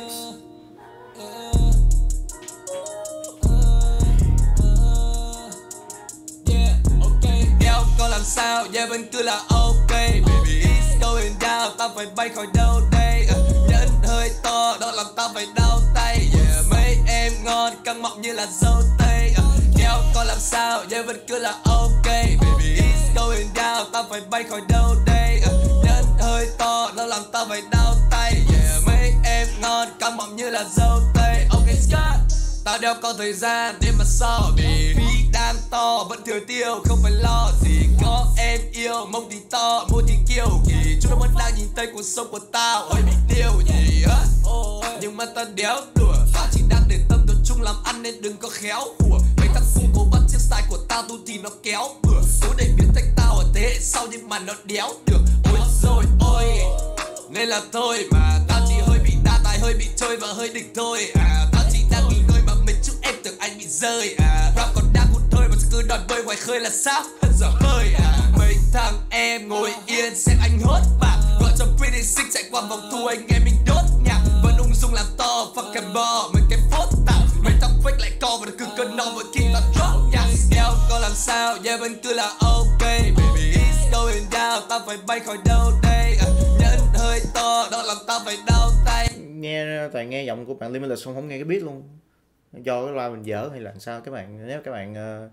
Yeah, okay. Đeo có làm sao, yeah vẫn cứ là ok. Baby, it's going down, tao phải bay khỏi đâu đây. uh, Nhẫn hơi to, đó làm tao phải đau tay. Yeah, mấy em ngon, căng mọng như là dâu tây. uh, Đeo có làm sao, yeah vẫn cứ là ok. Baby, it's going down, tao phải bay khỏi đâu đây. uh, Nhẫn hơi to, đó làm tao phải đau tay. Yeah, mấy em ngon, căng mọng như là dâu tây. Ok Scott, tao đeo có thời gian để mà so bì. Ví đang to, vẫn thừa tiêu, không phải lo gì. Có em yêu, mông thì to, môi thì kiêu kỳ. Chúng nó vẫn đang nhìn thấy cuộc sống của tao, ôi biết điều gì á. Nhưng mà tao đéo đùa, tao chỉ đang để tâm tập trung làm ăn nên đừng có khéo hùa. Mấy thằng phu cố bắt chiếc style của tao tu thì nó kéo bừa. Cố để biến thành tao ở thế hệ sau nhưng mà nó đéo được. Ôi rồi ôi, nên là thôi mà tao chỉ hơi bị đa tài, hơi bị chơi và hơi đỉnh thôi. À, tao chỉ đang nghỉ ngơi mà mệt chút em tưởng anh bị rơi. À, rap còn đang hụt hơi mà cứ đòi bơi ngoài khơi là sao? Hân giờ hơi à. Mấy thằng em ngồi yên xem anh hốt bạc, gọi cho Pretty Six chạy qua vòng thu anh em mình đốt nhạc. Vẫn ung dung làm to, fucking bò mấy cái phốt tạo. Mấy thằng fake lại co và cứ cơn no mỗi khi tao drop nhạc. Đeo có làm sao, yeah vẫn cứ là ok. Baby, it's going down, tao phải bay khỏi đâu đây. uh, Nhẫn hơi to, đó làm tao phải đau tay. Nghe toàn nghe giọng của bạn Limitless không không nghe cái beat luôn. Do cái loa mình dở hay là sao các bạn, nếu các bạn uh,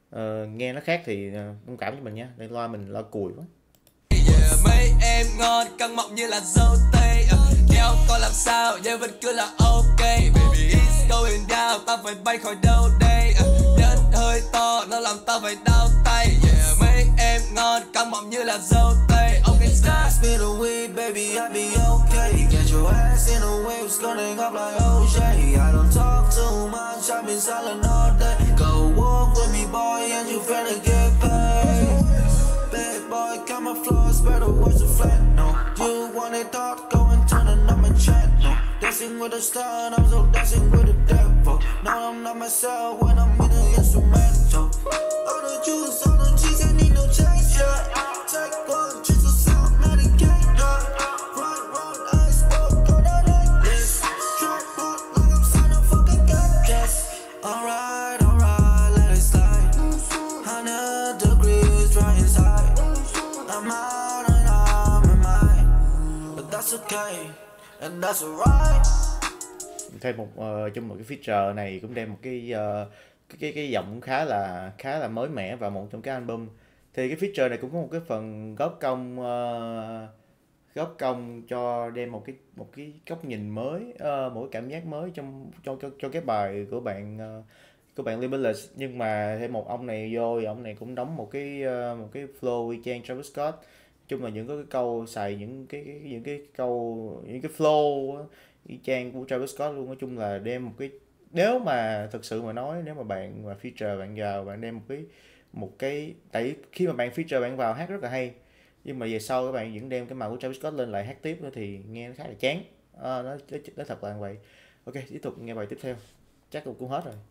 uh, nghe nó khác thì uh, thông cảm cho mình nha, đây loa mình loa cùi quá. Yeah, mấy em ngon căng mọng như là dâu tây, kéo uh, coi làm sao yeah vẫn cứ là ok. Baby it's going down, ta phải bay khỏi đâu đây, uh, nhấn hơi to nó làm ta phải đau tay. Yeah, mấy em ngon căng mọng như là dâu tây. Okay, start spin a weed, baby I be okay. Get your ass in the waves, running up like O J. I don't talk too much, I've been silent all day. Go walk with me, boy, and you finna get paid. Bad boy, camouflage, better watch the flat. No, you want it dark, go and turn it on my chat. No, dancing with the star, I'm so dancing with the devil. No, I'm not myself when I'm in the instrumental. All the juice, all the cheese, I need no chase, yeah. Take one, just a sound, medicator. Run, run, ice, walk on the necklace. Strap up like I'm signed up for the gadgets. Alright, alright, let it slide. Hundred degrees right inside. I'm out and I'm in mine, but that's okay, and that's alright. Thêm một uh, trong một cái feature này cũng đem một cái uh, cái cái cái giọng khá là khá là mới mẻ vào một trong cái album. Thì cái feature này cũng có một cái phần góp công uh, góp công cho đem một cái một cái góc nhìn mới, uh, một cái cảm giác mới trong cho cho cho cái bài của bạn uh, của bạn Limitless. Nhưng mà thêm một ông này vô, ông này cũng đóng một cái uh, một cái flow y chang Travis Scott. Chung là những cái câu xài những cái, cái những cái câu những cái flow y chang của Travis Scott luôn. Nói chung là đem một cái, nếu mà thực sự mà nói, nếu mà bạn mà feature bạn vào, bạn đem một cái một cái tại khi mà bạn feature bạn vào hát rất là hay, nhưng mà về sau các bạn vẫn đem cái màu của Travis Scott lên lại hát tiếp nữa thì nghe nó khá là chán. À, nó, nó nó thật là như vậy. Ok, tiếp tục nghe bài tiếp theo, chắc cũng hết rồi.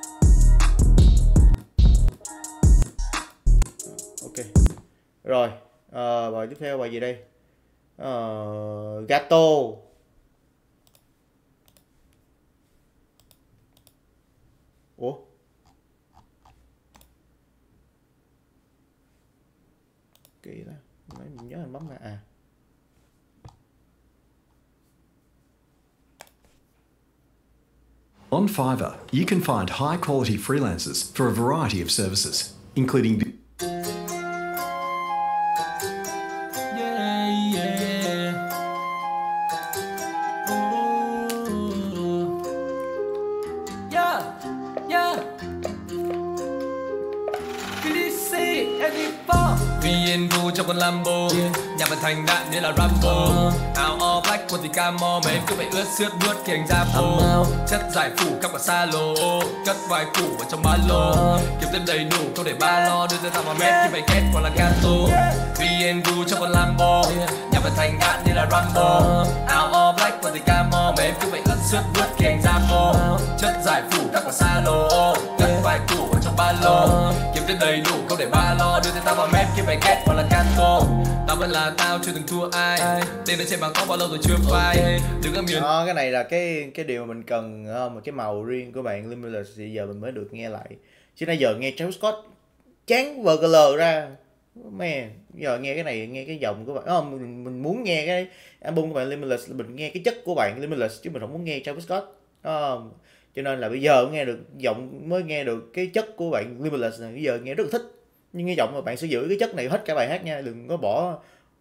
Ok rồi, à, bài tiếp theo bài gì đây? À, Gato. Ủa? Kỳ đó, mình nhớ mình bấm ra à. On Fiverr, you can find high-quality freelancers for a variety of services, including trong con Lambo, nhà vận thành đạn như là Rambo. Áo all black quần thì camo, mà em cứ phải ướt sướt bước khi anh ra phố. Chất giải phủ các bạn xa lô, cất vài củ ở trong ba lô. Kiếm thêm đầy đủ không để ba lo, đưa ra tao mà mét khi phải kết còn là Gato. vê en Gu trong con Lambo, nhà vận thành đạn như là Rambo. Áo all black quần thì camo, mà em cứ phải ướt sướt bước khi anh ra phố. Chất giải phủ các bạn xa lô, cất vài củ ở trong ba lô. Kiếm thêm đầy đủ không để ba lo, đưa ra tao mà mét khi phải kết còn là Gato. Tao vẫn là tao chưa từng thua ai, tên ở trên bảng top bao lâu rồi chưa phai. Đừng có miền. Đó, cái này là cái cái điều mà mình cần, một cái màu riêng của bạn Limitless thì giờ mình mới được nghe lại. Chứ nãy giờ nghe Travis Scott chán vờ gờ lờ ra. Man, giờ nghe cái này, nghe cái giọng của bạn. Oh, mình, mình muốn nghe cái album của bạn Limitless, mình nghe cái chất của bạn Limitless chứ mình không muốn nghe Travis Scott. Oh, cho nên là bây giờ nghe được giọng, mới nghe được cái chất của bạn Limitless này, bây giờ nghe rất là thích. Nhưng cái giọng mà bạn sẽ giữ cái chất này hết cả bài hát nha, đừng có bỏ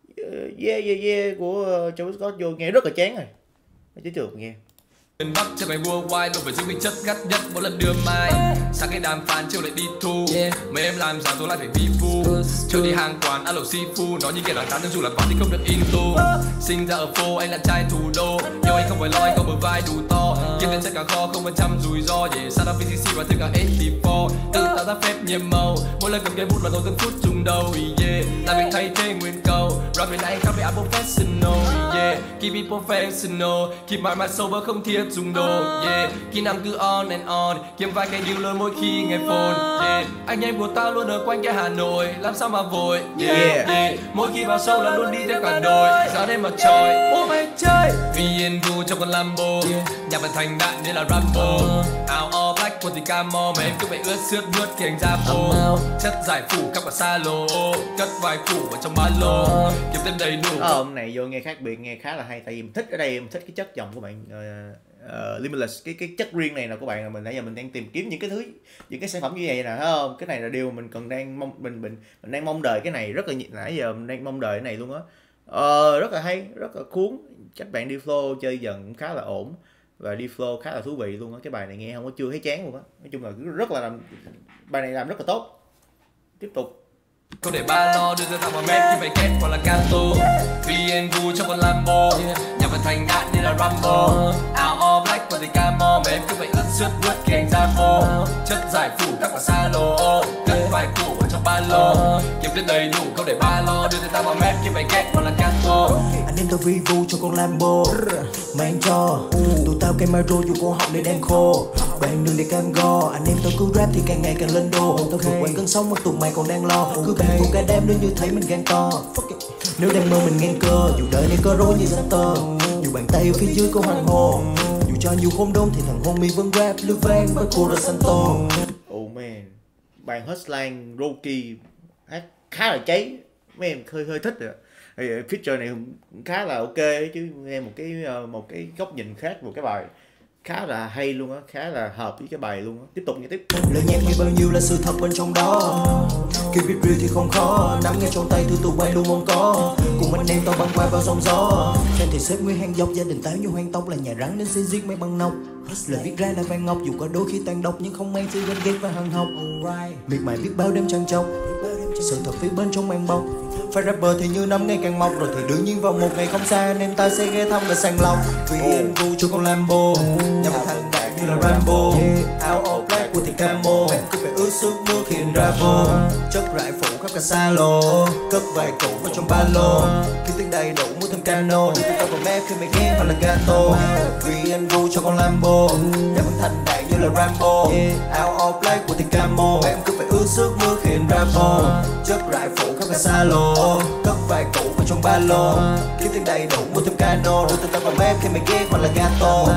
yeah yeah yeah của Travis Scott vô, nghe rất là chán rồi. Chứ chưa được nghe. Miền Bắc trên mày worldwide luôn phải giữ mình chất gắt nhất mỗi lần đưa mai. Sang cái đàm phán chiều lại đi thu, mấy em làm giả rồi lại phải vi vu. Chưa đi hàng quán alo seafood, nói như kẻ làm tán nhưng dù là quán thì không được into. Sinh ra ở phố anh là trai thủ đô, nhưng anh không phải lo, anh có bờ vai đủ to. Kiếm tiền chất cả kho không phần trăm rủi ro, yeah. Sao vê xê xê và thức cả tám mươi tư, tự tạo ra phép nhiệm màu. Mỗi lần cầm cái bút và thôi từng phút trùng đầu, yeah. Làm việc thay thế nguyên cầu, rap bên anh khác với art professional, yeah. Keep it professional, keep my mind sober không thiết dùng đồ, yeah. Khi năm cứ on and on, kiếm vài cái deal lớn mỗi khi nghe phone, yeah. Anh em của tao luôn ở quanh cái Hà Nội, làm sao mà vội, yeah, yeah. yeah. Mỗi khi vào show là luôn đi theo cả đội, ra đây mà tròi, ô mày chơi. vê en Gu trong con Lambo, yeah. Nhà vận thành đạn như là Rambo. Áo all black quần thì camo, mà em cứ phải ướt sướt bước khi anh ra phố. Chất giải phủ các bạn xa lô, cất vài củ ở trong ba lô. Kiếm thêm đầy đủ. Ờ, hôm này vô nghe khác biệt, nghe khá là hay, tại vì mình thích ở đây, mình thích cái chất giọng của bạn uh, uh, Limitless, cái cái chất riêng này là các bạn, là mình nãy giờ mình đang tìm kiếm những cái thứ, những cái sản phẩm như vậy nè, thấy không? Cái này là điều mình cần đang mong mình mình mình đang mong đợi cái này rất là nhiều, nãy giờ mình đang mong đợi cái này luôn á. Ờ, rất là hay, rất là cuốn. Các bạn đi flow chơi dần cũng khá là ổn và đi flow khá là thú vị luôn á. Cái bài này nghe không có chưa thấy chán luôn á. Nói chung là rất là làm, bài này làm rất là tốt. Tiếp tục. Không để ba lo đưa ra thằng vào mép khi phải kết hoặc là Cato. Vì en vu trong con Lambo, nhà vận thành đạn như là Rambo. Áo all black và thì camo, mà em cứ phải ướt sướt vuốt khi anh ra vô. Chất giải phủ các quả xa lô, cất vài củ ở trong ba lô. Kiếm đến đầy đủ không để ba lo đưa ra thằng vào mép khi phải kết hoặc là Cato. Anh em tao vi vu cho con Lambo, mang cho tụi tao cây micro dù cổ họng để đang khô. Đoạn đường để cam go, anh em tao cứ rap thì càng ngày càng lên đô. Tao vượt qua cơn sóng mà tụi mày còn đang lo. Cứ bạn cùng cả đám nếu như thấy mình gan to. Nếu đang mơ mình ngang cơ, dù đời này có rối như rắn tơ. Dù bàn tay ở phía dưới có hoàng hôn. Dù cho nhiều khôn đôn thì thằng homie vẫn rap lưu vang với Cura Santo. Oh man, bài Hustlang Rocky hát khá là cháy, mấy em hơi hơi thích rồi. Thì feature này cũng khá là ok chứ, nghe một cái một cái góc nhìn khác, một cái bài khá là hay luôn á, khá là hợp với cái bài luôn á. Tiếp tục nghe tiếp. Lời nhạc như bao nhiêu là sự thật bên trong đó. Khi biết real thì không khó, nắm nghe trong tay thứ tụi bay luôn mong có. Cùng anh em tao băng qua bao sóng gió. Trên thì xếp nguyên hang dọc, gia đình tao như hoang tóc là nhà rắn nên sẽ giết mấy băng nọc. Lời viết ra là vang ngọc, dù có đôi khi toàn độc nhưng không mang sự ganh ghét và hằn học. Miệt mài biết bao đêm trăng trọc, sự thật phía bên trong màn bọc. Phải rapper thì như năm ngày càng mọc, rồi thì đương nhiên vào một ngày không xa nên ta sẽ ghé thăm và sàng lọc. Vì en vu cho con Lambo, nhà một thằng đạn như là Rambo. Áo all black của thì camo, cứ phải ướt sướt mưa khi anh ra vô. Chất rải phủ khắp cả xa lô, cất vài củ vào trong ba lô. Khi tiếng đầy đủ mua thêm cano, đi tao vào mép khi mày ghé hoặc là gato. Vì en vu cho con Lambo, nhà một thằng đạn như là Rambo. Áo all black của thì camo, em cứ phải ướt sướt mưa khi anh ra vô. Chất rải phủ khắp cả xa lô, cất vài củ vào trong ba lô. Khi tiếng đầy đủ mua thêm cano, rồi tụi tao vào mép khi mày ghé hoặc là gato.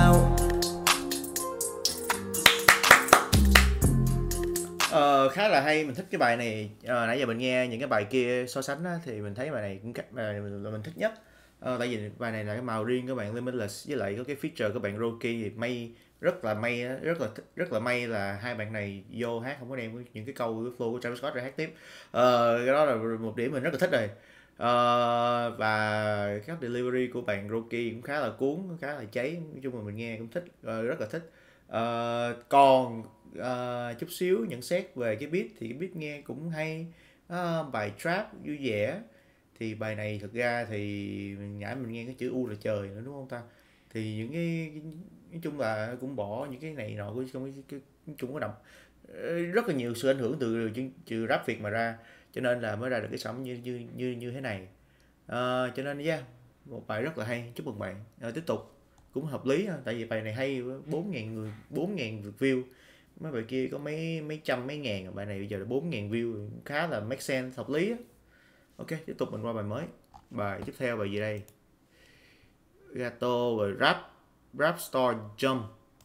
Ờ, khá là hay, mình thích cái bài này. Ờ, nãy giờ mình nghe những cái bài kia so sánh á, thì mình thấy bài này cũng cách bài này là mình thích nhất. Ờ, tại vì bài này là cái màu riêng của bạn Limitless, với lại có cái feature của bạn Rocky thì may rất là may, rất là rất là may là hai bạn này vô hát không có đem những cái câu cái flow của Travis Scott ra hát tiếp. Ờ, cái đó là một điểm mình rất là thích rồi. Ờ, và các delivery của bạn Rocky cũng khá là cuốn, khá là cháy, nói chung là mình nghe cũng thích, uh, rất là thích. Uh, còn uh, chút xíu nhận xét về cái beat thì cái beat nghe cũng hay, uh, bài trap vui vẻ. Thì bài này thực ra thì nhảy mình nghe cái chữ U là trời nữa đúng không ta, thì những cái, cái nói chung là cũng bỏ những cái này nọ trong cái, cái, cái cũng có đọc rất là nhiều sự ảnh hưởng từ từ rap Việt mà ra, cho nên là mới ra được cái sản phẩm như như như như thế này. Uh, cho nên yeah, một bài rất là hay, chúc mừng bạn. Uh, tiếp tục cũng hợp lý, tại vì bài này hay, bốn ngàn người, bốn ngàn view, mấy bài kia có mấy mấy trăm mấy ngàn, bài này bây giờ là bốn ngàn view, khá là make sense, hợp lý. Ok, tiếp tục mình qua bài mới. Bài tiếp theo bài gì đây? Gato và rap rap star jump,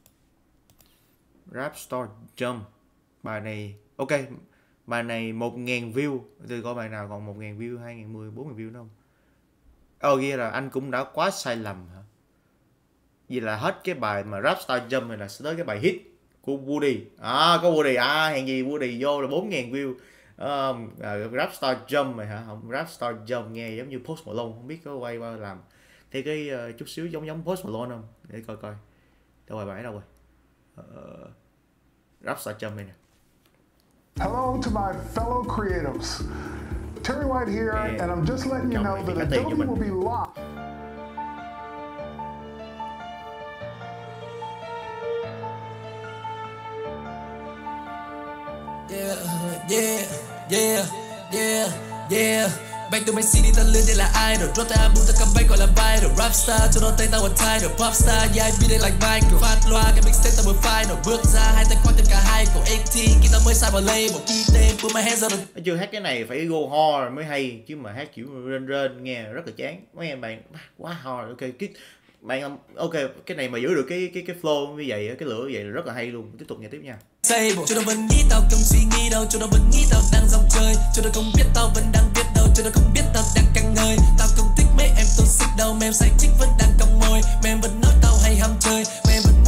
rap star jump. Bài này ok, bài này một ngàn view, từ coi bài nào còn một ngàn view, hai ngàn mười, bốn ngàn view nữa không? Ồ, ghi là anh cũng đã quá sai lầm hả? Vì là hết cái bài mà Rap Star Jump này là sẽ tới cái bài hit của Woody. À, có Woody, à, hèn gì Woody vô là bốn ngàn view. Um, uh, Rap Star Jump này hả? Không, Rap Star Jump nghe giống như Post Malone, không biết có quay qua làm thì cái uh, chút xíu giống giống Post Malone không? Để coi coi. Đâu rồi, bài đâu rồi? Uh, Rap Star Jump này nè. Hello to my fellow creatives. Terry White here, and I'm just letting you know that Adobe will be live. Yeah, yeah, yeah, yeah, yeah. Back to my city, ta lên đây là idol. Drop the album, ta comeback gọi là viral. Rapstar, cho nó tay tao là title. Popstar, yeah, I beat it like Michael. Phát loa, cái mixtape tao vừa final. Bước ra, hai tay khoác thêm cả hai cổ eighteen, khi tao mới sign vào label. Key tên, put my hands on the... Chưa hát cái này phải go hard mới hay, chứ mà hát kiểu rên rên nghe rất là chán. Mấy em bạn quá hard, ok, cái bạn ok, cái này mà giữ được cái cái cái flow như vậy, cái lửa như vậy là rất là hay luôn. Tiếp tục nghe tiếp nha. Cho nó vẫn nghĩ tao không suy nghĩ đâu, cho nó vẫn nghĩ tao đang dòng chơi, cho nó không biết tao vẫn đang viết đâu, cho nó không biết tao đang căng ngơi. Tao không thích mấy em toxic đâu, mà em say chick vẫn đang cong môi, mà em vẫn nói tao hay ham chơi, mà em vẫn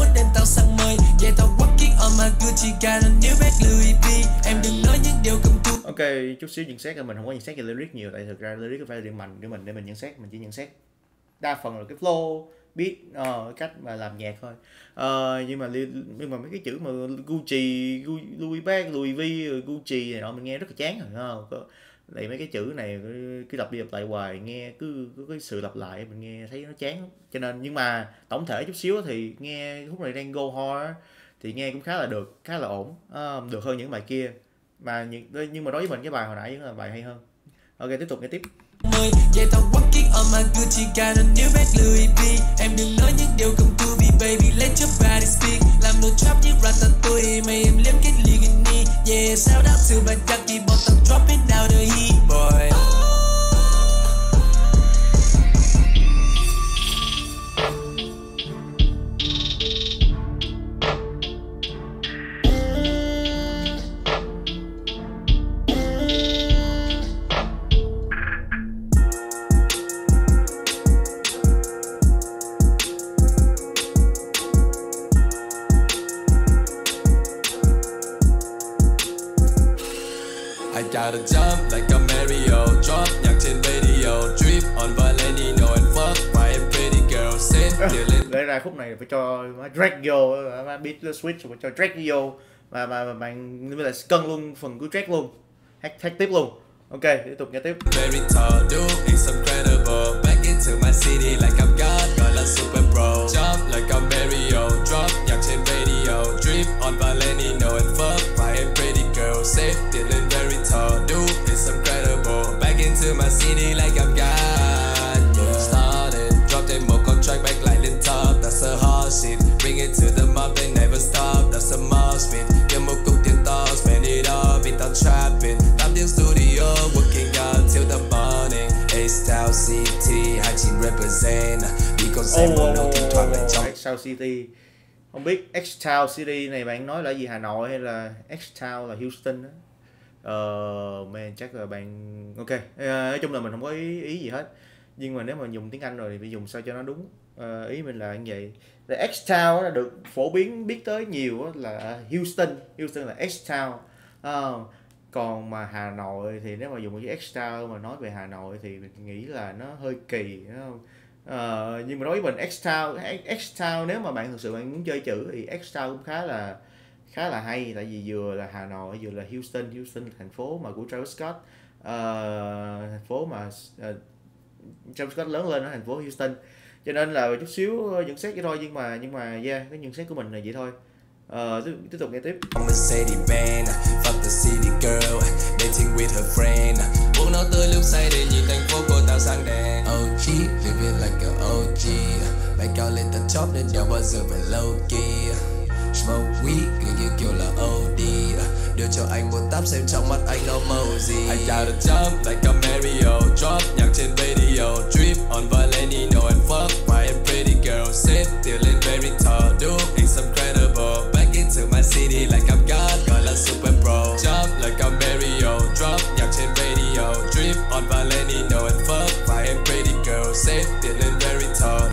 Ok, chút xíu nhận xét, mình không có nhận xét về lyric nhiều, tại thực ra lyric phải là điểm mạnh của mình để mình nhận xét, mình chỉ nhận xét đa phần là cái flow, beat, uh, cách mà làm nhạc thôi. Uh, nhưng mà nhưng mà mấy cái chữ mà Gucci, Louis Vuitton, Louis V, Gucci này nọ mình nghe rất là chán rồi, không? Có lại mấy cái chữ này cứ lặp đi lặp lại hoài, nghe cứ có cái sự lặp lại mình nghe thấy nó chán lắm. Cho nên nhưng mà tổng thể chút xíu thì nghe khúc này đang go hard thì nghe cũng khá là được, khá là ổn, uh, được hơn những bài kia. Mà nhưng mà đối với mình cái bài hồi nãy vẫn là bài hay hơn. Ok, tiếp tục nghe tiếp. Yeah, tao walking on my Gucci, got a new bag Louis V. Em đừng nói những điều không thú vị, baby, let your body speak. Làm đồ trap như Ratatouille, mày em liếm kết Ligini. Yeah, shout out to my Jackie, bọn tao dropping down the heat, boy. Gotta jump like a Mario, drop nhạc trên radio, drip on Valentino and fuck my pretty girl, sit dealing. Lấy ra khúc này phải cho drag vô, beat switch phải cho drag vô, mà mà bạn mới là cân luôn phần của drag luôn, hát hát tiếp luôn. Ok, tiếp tục nghe tiếp. Very tall, dude, it's incredible. Back into my city like I'm God, gọi là super pro. Jump like a Mario, drop nhạc trên radio, drip on Valentino and fuck my pretty girl, sit dealing very tall, dude, it's incredible. Back into my city like I'm God, yeah. Started, drop them một con track back lại lên top, that's a hard shit. Bring it to the mob, they never stop, that's a mosh pit. Give một cục tiền to, spend it all, without trapping. Tám tiếng studio, working out till the morning. H-Town City, hai chín represent. Đi con xem một nấu thỉnh thoảng lại trong H-Town City. Không biết H-Town City này bạn nói là gì, Hà Nội hay là H-Town là Houston đó? Ờ, man, chắc là bạn... Ok, uh, nói chung là mình không có ý, ý gì hết. Nhưng mà nếu mà dùng tiếng Anh rồi thì phải dùng sao cho nó đúng. Uh, ý mình là như vậy. H-Town là được phổ biến biết tới nhiều là Houston. Houston là H-Town. Uh, còn mà Hà Nội thì nếu mà dùng cái H-Town mà nói về Hà Nội thì mình nghĩ là nó hơi kỳ, đúng không? Uh, nhưng mà đối với mình H-Town, H-Town nếu mà bạn thực sự bạn muốn chơi chữ thì H-Town cũng khá là khá là hay, tại vì vừa là Hà Nội vừa là Houston. Houston là thành phố mà của Travis Scott, uh, thành phố mà uh, Travis Scott lớn lên ở thành phố Houston, cho nên là chút xíu nhận xét vậy thôi, nhưng mà nhưng mà yeah, cái nhận xét của mình là vậy thôi. Uh, tiếp, tiếp tục nghe tiếp. Mercedes-Benz, fuck the city girl, dating with her friend. Uống nó tươi lúc say để nhìn thành phố cô tao sáng đèn. ô giê, live it like a ô giê. Bài cao lên tận top nên đeo bao giờ phải low key. Smoke weed, cứ như kiểu là ô đê. Đưa cho anh một táp xem trong mắt anh nó màu gì. I gotta jump like a Mario, drop nhạc trên radio, drip on Valentino and fuck my pretty girl, sit dealing very tall, dude, it's incredible. Back into my city like I'm God, gọi là super pro. Jump like a Mario, drop nhạc trên radio, drip on Valentino and fuck my pretty girl, sit dealing very tall.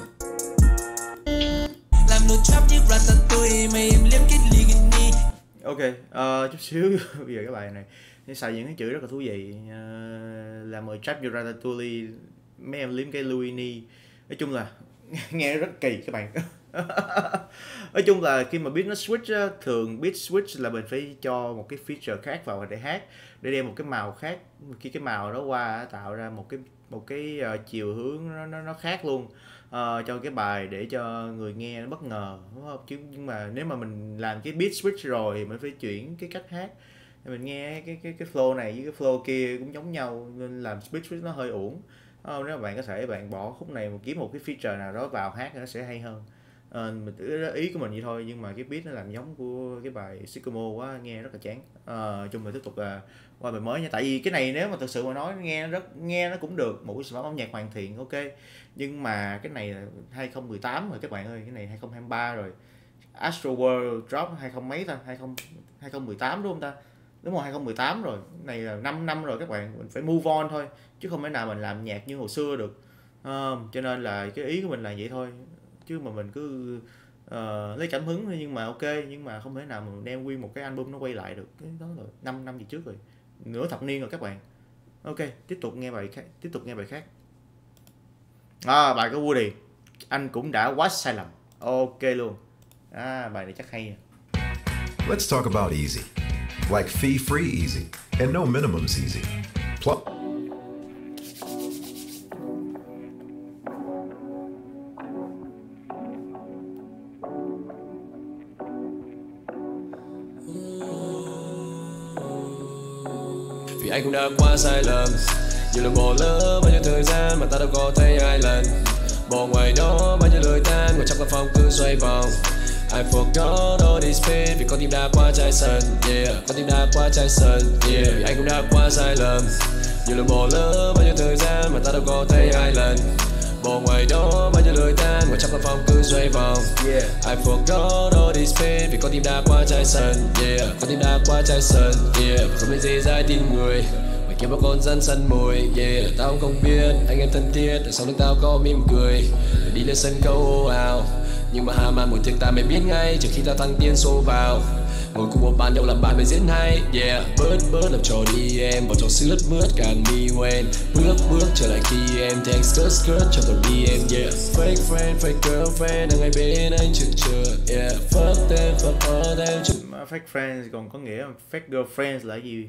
Làm đồ trap như Ratatouille, mày em liếm kết Ligini. Ok, uh, chút xíu bây giờ cái bài này nó xài những cái chữ rất là thú vị, uh, làm mời trap như Ratatouille, mấy em liếm cái Luini. Nói chung là nghe rất kỳ các bạn. Nói chung là khi mà beat nó switch á, thường beat switch là mình phải cho một cái feature khác vào để hát, để đem một cái màu khác, khi cái màu đó qua tạo ra một cái một cái uh, chiều hướng nó nó, nó khác luôn. Uh, cho cái bài để cho người nghe nó bất ngờ, đúng không? Chứ nhưng mà nếu mà mình làm cái beat switch rồi thì mình phải chuyển cái cách hát, mình nghe cái cái cái flow này với cái flow kia cũng giống nhau nên làm beat switch nó hơi uổng. Uh, nếu mà bạn có thể bạn bỏ khúc này một kiếm một cái feature nào đó vào hát nó sẽ hay hơn. Uh, mình ý của mình vậy thôi, nhưng mà cái beat nó làm giống của cái bài Sycamore quá, nghe rất là chán. Uh, chung là tiếp tục là qua bài mới nha, tại vì cái này nếu mà thực sự mà nói nghe nó rất nghe nó cũng được, một cái sản phẩm âm nhạc hoàn thiện, ok, nhưng mà cái này là hai không một tám rồi các bạn ơi, cái này hai không hai ba rồi. Astro World drop hai không mấy ta, hai không hai không một tám đúng không ta? Đúng rồi, hai không một tám rồi, cái này là năm năm rồi các bạn, mình phải move on thôi, chứ không thể nào mình làm nhạc như hồi xưa được. Uh, cho nên là cái ý của mình là vậy thôi, chứ mà mình cứ uh, lấy cảm hứng thôi, nhưng mà ok, nhưng mà không thể nào mà đem nguyên một cái album nó quay lại được, cái đó là năm năm gì trước rồi, nửa thập niên rồi các bạn. Ok, tiếp tục nghe bài khác, tiếp tục nghe bài khác. À, bài của Woody, anh cũng đã quá sai lầm. Ok luôn. À, bài này chắc hay à. Let's talk about easy. Like fee-free easy, and no minimums easy. Plus vì anh cũng đã quá sai lầm, nhiều lần bỏ lỡ bao nhiêu thời gian mà ta đâu có thấy ai lần. Bỏ ngoài đó bao nhiêu lời tan, ngồi trong căn phòng cứ xoay vòng. I forgot all this pain vì con tim đã quá trái sân, yeah. Con tim đã quá trái sân, yeah. Vì anh cũng đã quá sai lầm, nhiều lần bỏ lỡ bao nhiêu thời gian mà ta đâu có thấy ai lần. Bỏ ngoài đó bao nhiêu lời tan, ngồi trong căn phòng cứ xoay vòng, yeah. I forgot all this pain vì con tim đã quá trái sân, yeah. Con tim đã quá trái sân, yeah. Không biết gì dãi tin người, mày kiếm bao con dân săn mồi, yeah. Tao không biết anh em thân thiết, đằng sau lưng tao có mỉm cười. Để đi lên sân khấu hô hào, nhưng mà hà màn một tiếng ta mới biết ngay trước khi ta thăng tiến xô vào. Ngồi cùng một bàn đâu làm bài mới diễn hay, yeah. Bớt bớt làm trò đi em, vào trò sướt mướt càng mi quen. Bước bước trở lại khi em thanh skirt skirt cho tôi đi em, yeah. Fake friend, fake girlfriend đang ngay bên anh chực chờ, yeah. Fuck them, fuck all them. Fake friends còn có nghĩa fake girlfriends là gì?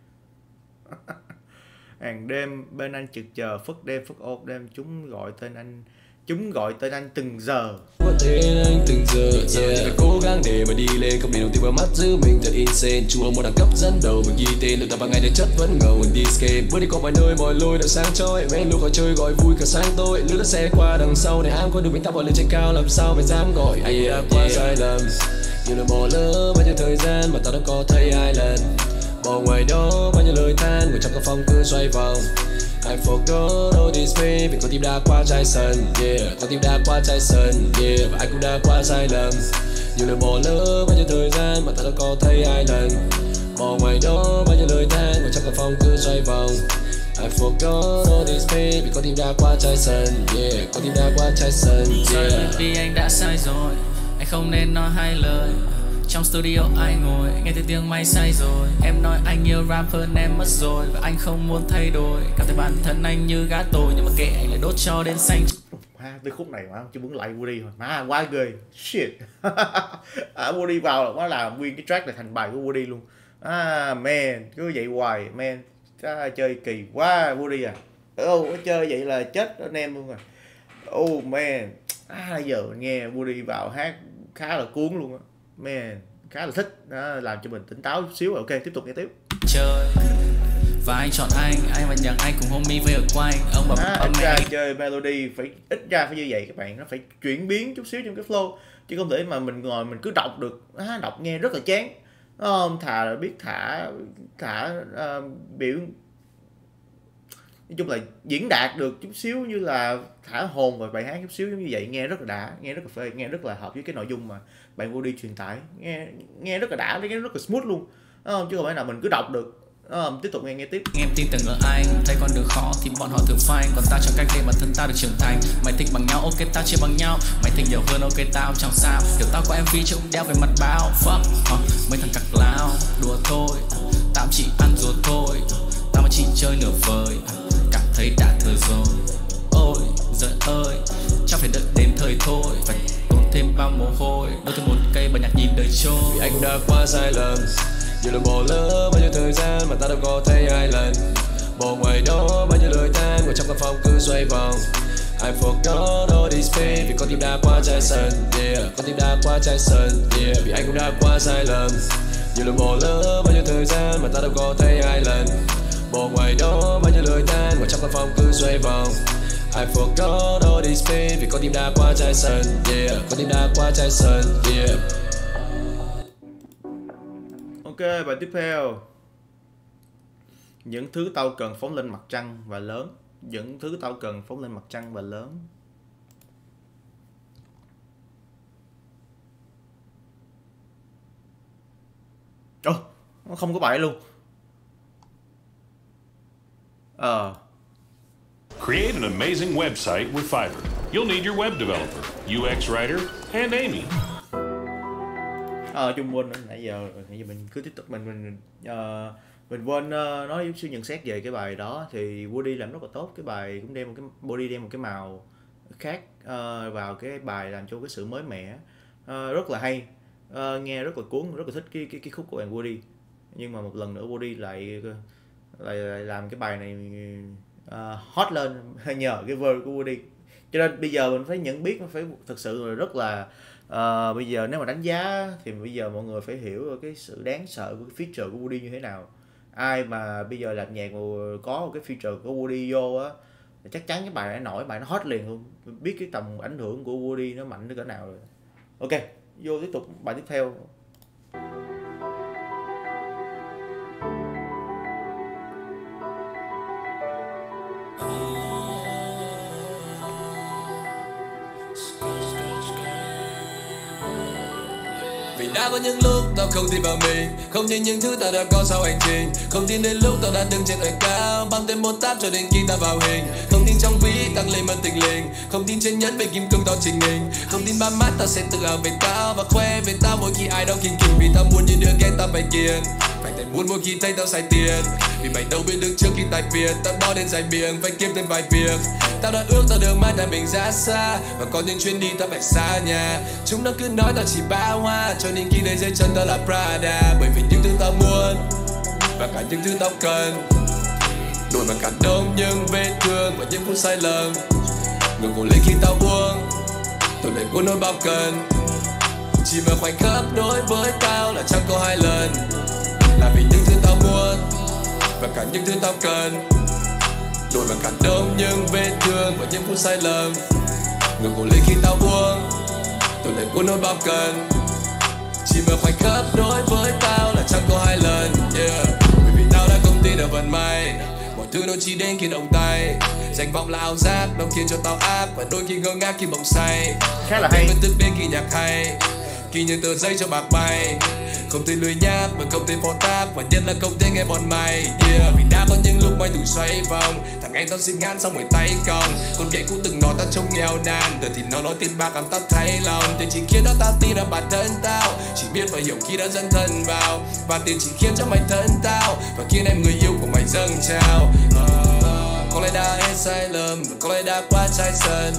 Hàng đêm bên anh trực chờ, phức đêm phức ốp đêm, chúng gọi tên anh, chúng gọi tên anh từng giờ. Gọi tên anh từng giờ, yeah. Phải cố gắng để mà đi lên, không để đồng tiền vào mắt giữ mình thật insane. Chùa một đẳng cấp dẫn đầu mình ghi tên, được tập vào ngày để chất vẫn ngầu đi skate. Bước đi có vài nơi mọi lối đã sáng trôi, mấy lúc họ chơi gọi vui cả sáng tối. Lướt xe qua đằng sau để ham con đường mình ta bỏ lên trên cao, làm sao mày dám gọi anh đã quá sai lầm, nhiều lần bỏ lỡ bao nhiêu thời gian mà tao đã có thấy ai lần. Bỏ ngoài đó bao nhiêu lời than, ngồi trong căn phòng cứ xoay vòng. I forgot all this pain vì con tim đã quá trái sân, yeah. Con tim đã quá trái sân, yeah. Và anh cũng đã quá sai lầm, nhiều lần bỏ lỡ bao nhiêu thời gian mà ta đã có thấy ai lần. Bỏ ngoài đó bao nhiêu lời than, ngồi trong căn phòng cứ xoay vòng. I forgot all this pain vì con tim đã quá trái sân, yeah. Con tim đã quá trái sân, yeah. Vì anh đã sai rồi, anh không nên nói hai lời. Trong studio ai ngồi, nghe thấy tiếng máy sai rồi. Em nói anh yêu rap hơn em mất rồi, và anh không muốn thay đổi. Cảm thấy bản thân anh như gã tồi, nhưng mà kệ anh lại đốt cho đến xanh. Ha, tới khúc này mà chỉ muốn lại Woody thôi, má quá ghê, shit. À, Woody vào là nó làm nguyên cái track này thành bài của Woody luôn. À man, cứ vậy hoài, man, cái chơi kỳ quá Woody à. Ô, oh, chơi vậy là chết anh em luôn rồi. Oh man, à, giờ nghe Woody vào hát khá là cuốn luôn á. Man, khá là thích, đó, làm cho mình tỉnh táo chút xíu. Ok, tiếp tục nghe tiếp. Chơi và anh chọn anh, anh và nhằng anh cùng homie về ở quanh. Ông bảo à, ít ra chơi melody phải ít ra phải như vậy các bạn, nó phải chuyển biến chút xíu trong cái flow, chứ không thể mà mình ngồi mình cứ đọc được, à, đọc nghe rất là chán. Không, thà biết thả thả uh, biểu, nói chung là diễn đạt được chút xíu, như là thả hồn vào bài hát chút xíu, giống như vậy nghe rất là đã, nghe rất là phê, nghe rất là hợp với cái nội dung mà bạn Woody truyền tải, nghe nghe rất là đã, nghe rất là smooth luôn, không? Chứ không phải nào mình cứ đọc được. Không, tiếp tục nghe nghe tiếp. Em tin tưởng ở anh, thấy con đường khó thì bọn họ thường phanh, còn ta chọn cách để bản thân ta được trưởng thành. Mày thích bằng nhau, ok tao chia bằng nhau. Mày thích nhiều hơn, ok tao chẳng sao. Điều tao có em vê chứ không đeo về mặt báo. Fuck, uh, mấy thằng cặc lao, đùa thôi, tao chỉ ăn rồi thôi. Tao mà chỉ chơi nửa vời, cảm thấy đã thời rồi. Ôi, giời ơi, chắc phải đợi đến thời thôi. Phải tốn thêm bao mồ hôi, đôi thêm một cây bài nhạc nhìn đời trôi. Vì anh cũng đã quá sai lầm, nhiều lần bỏ lỡ bao nhiêu thời gian mà ta đâu có thấy ai lần. Bỏ ngoài đó bao nhiêu lời than, ngồi trong căn phòng cứ xoay vòng. I forgot all this pain vì con tim đã quá trái sân, yeah. Con tim đã quá trái sân, yeah. Vì anh cũng đã quá sai lầm, nhiều lần bỏ lỡ bao nhiêu thời gian mà ta đâu có thấy ai lần. Bỏ ngoài đó bao nhiêu lời than, ngồi trong căn phòng cứ xoay vòng. I forgot all this pain vì con tim đã quá trái sân, yeah. Con tim đã quá trái sân, yeah. Ok, bài tiếp theo. Những thứ tao cần phóng lên mặt trăng và lớn. Những thứ tao cần phóng lên mặt trăng và lớn. Ồ, oh, không có bài luôn. Ờ. Uh. Create an amazing website with Fiverr. You'll need your web developer, U X writer, and Amy. Ờ, chung quên nãy giờ nãy giờ mình cứ tiếp tục mình mình uh, Mình quên uh, nói chút xíu nhận xét về cái bài đó, thì Woody làm rất là tốt. Cái bài cũng đem một cái body đem một cái màu khác uh, vào cái bài, làm cho cái sự mới mẻ, uh, rất là hay, uh, nghe rất là cuốn, rất là thích cái cái cái khúc của bạn Woody. Nhưng mà một lần nữa Woody lại lại, lại làm cái bài này uh, hot lên nhờ cái verse của Woody. Cho nên bây giờ mình phải nhận biết, mình phải thực sự là rất là uh, bây giờ nếu mà đánh giá thì bây giờ mọi người phải hiểu cái sự đáng sợ của cái feature của Woody như thế nào. Ai mà bây giờ làm nhạc mà có một cái feature của Woody vô á, chắc chắn cái bài nó nổi, bài nó hot liền luôn. Biết cái tầm ảnh hưởng của Woody nó mạnh đến cỡ nào rồi. Ok, vô tiếp tục bài tiếp theo. Vì đã có những lúc tao không tin vào mình, không tin những thứ tao đã có sau hành trình, không tin đến lúc tao đã đứng trên đỉnh cao, băng thêm một táp cho đến khi ta vào hình, không tin trong ví tăng lên mất tình linh, không tin trên nhẫn về kim cương tao trình hình, không tin ba mắt tao sẽ tự hào về tao và khoe về tao mỗi khi ai đó kinh kinh, vì tao muốn như đứa ghét tao phải kiên, phải thành muốn mỗi khi thấy tao xài tiền, vì mày đâu biết được trước khi tài phiệt tao đo đến dài biển phải kiếm thêm vài việc, tao đã ước tao được mai tại mình ra xa và có những chuyến đi tao phải xa nhà, chúng nó cứ nói tao chỉ ba hoa cho nên khi đây dưới chân tao là Prada, bởi vì những thứ tao muốn và cả những thứ tao cần, đổi bằng cả đông những vết thương và những phút sai lầm, ngừng ngủ lên khi tao buông, tôi lại buồn nỗi bao cần, chỉ mà khoảnh khắc đối với tao là chẳng có hai lần, là vì những thứ tao muốn và cả những thứ tao cần, đổi bằng cả đông những vết thương và những phút sai lầm, ngừng ngủ lên khi tao buông, tôi lại buồn nỗi bao cần, chỉ mà khoảnh khắc đối với tao là chẳng có hai lần, yeah. Bởi vì tao đã không tin ở vận may, mọi thứ nó chỉ đến khi động tay, danh vọng là ảo giác nó khiến cho tao ác và đôi khi ngơ ngác khi bỗng say, khá là hay. Vẫn thức đến khi nhạc hay, khi những tờ giấy cho bạc bay, không thể lười nhác mà không thể phó tác và nhất là không thể nghe bọn mày, yeah. Vì đã có những lúc mày đủ xoay vòng, thằng em tao xin ngán xong rồi tay còng, con ghẻ cũng từng nói tao trông nghèo nàn, giờ thì nó nói tiền bạc làm tao thay lòng, tiền chỉ khiến nó tao tin là bản thân tao, chỉ biết và hiểu khi đã dấn thân vào, và tiền chỉ khiến cho mày thân tao và khiến em người yêu của mày dâng trào, uh, có lẽ đã hết sai lầm, có lẽ đã quá trái sân,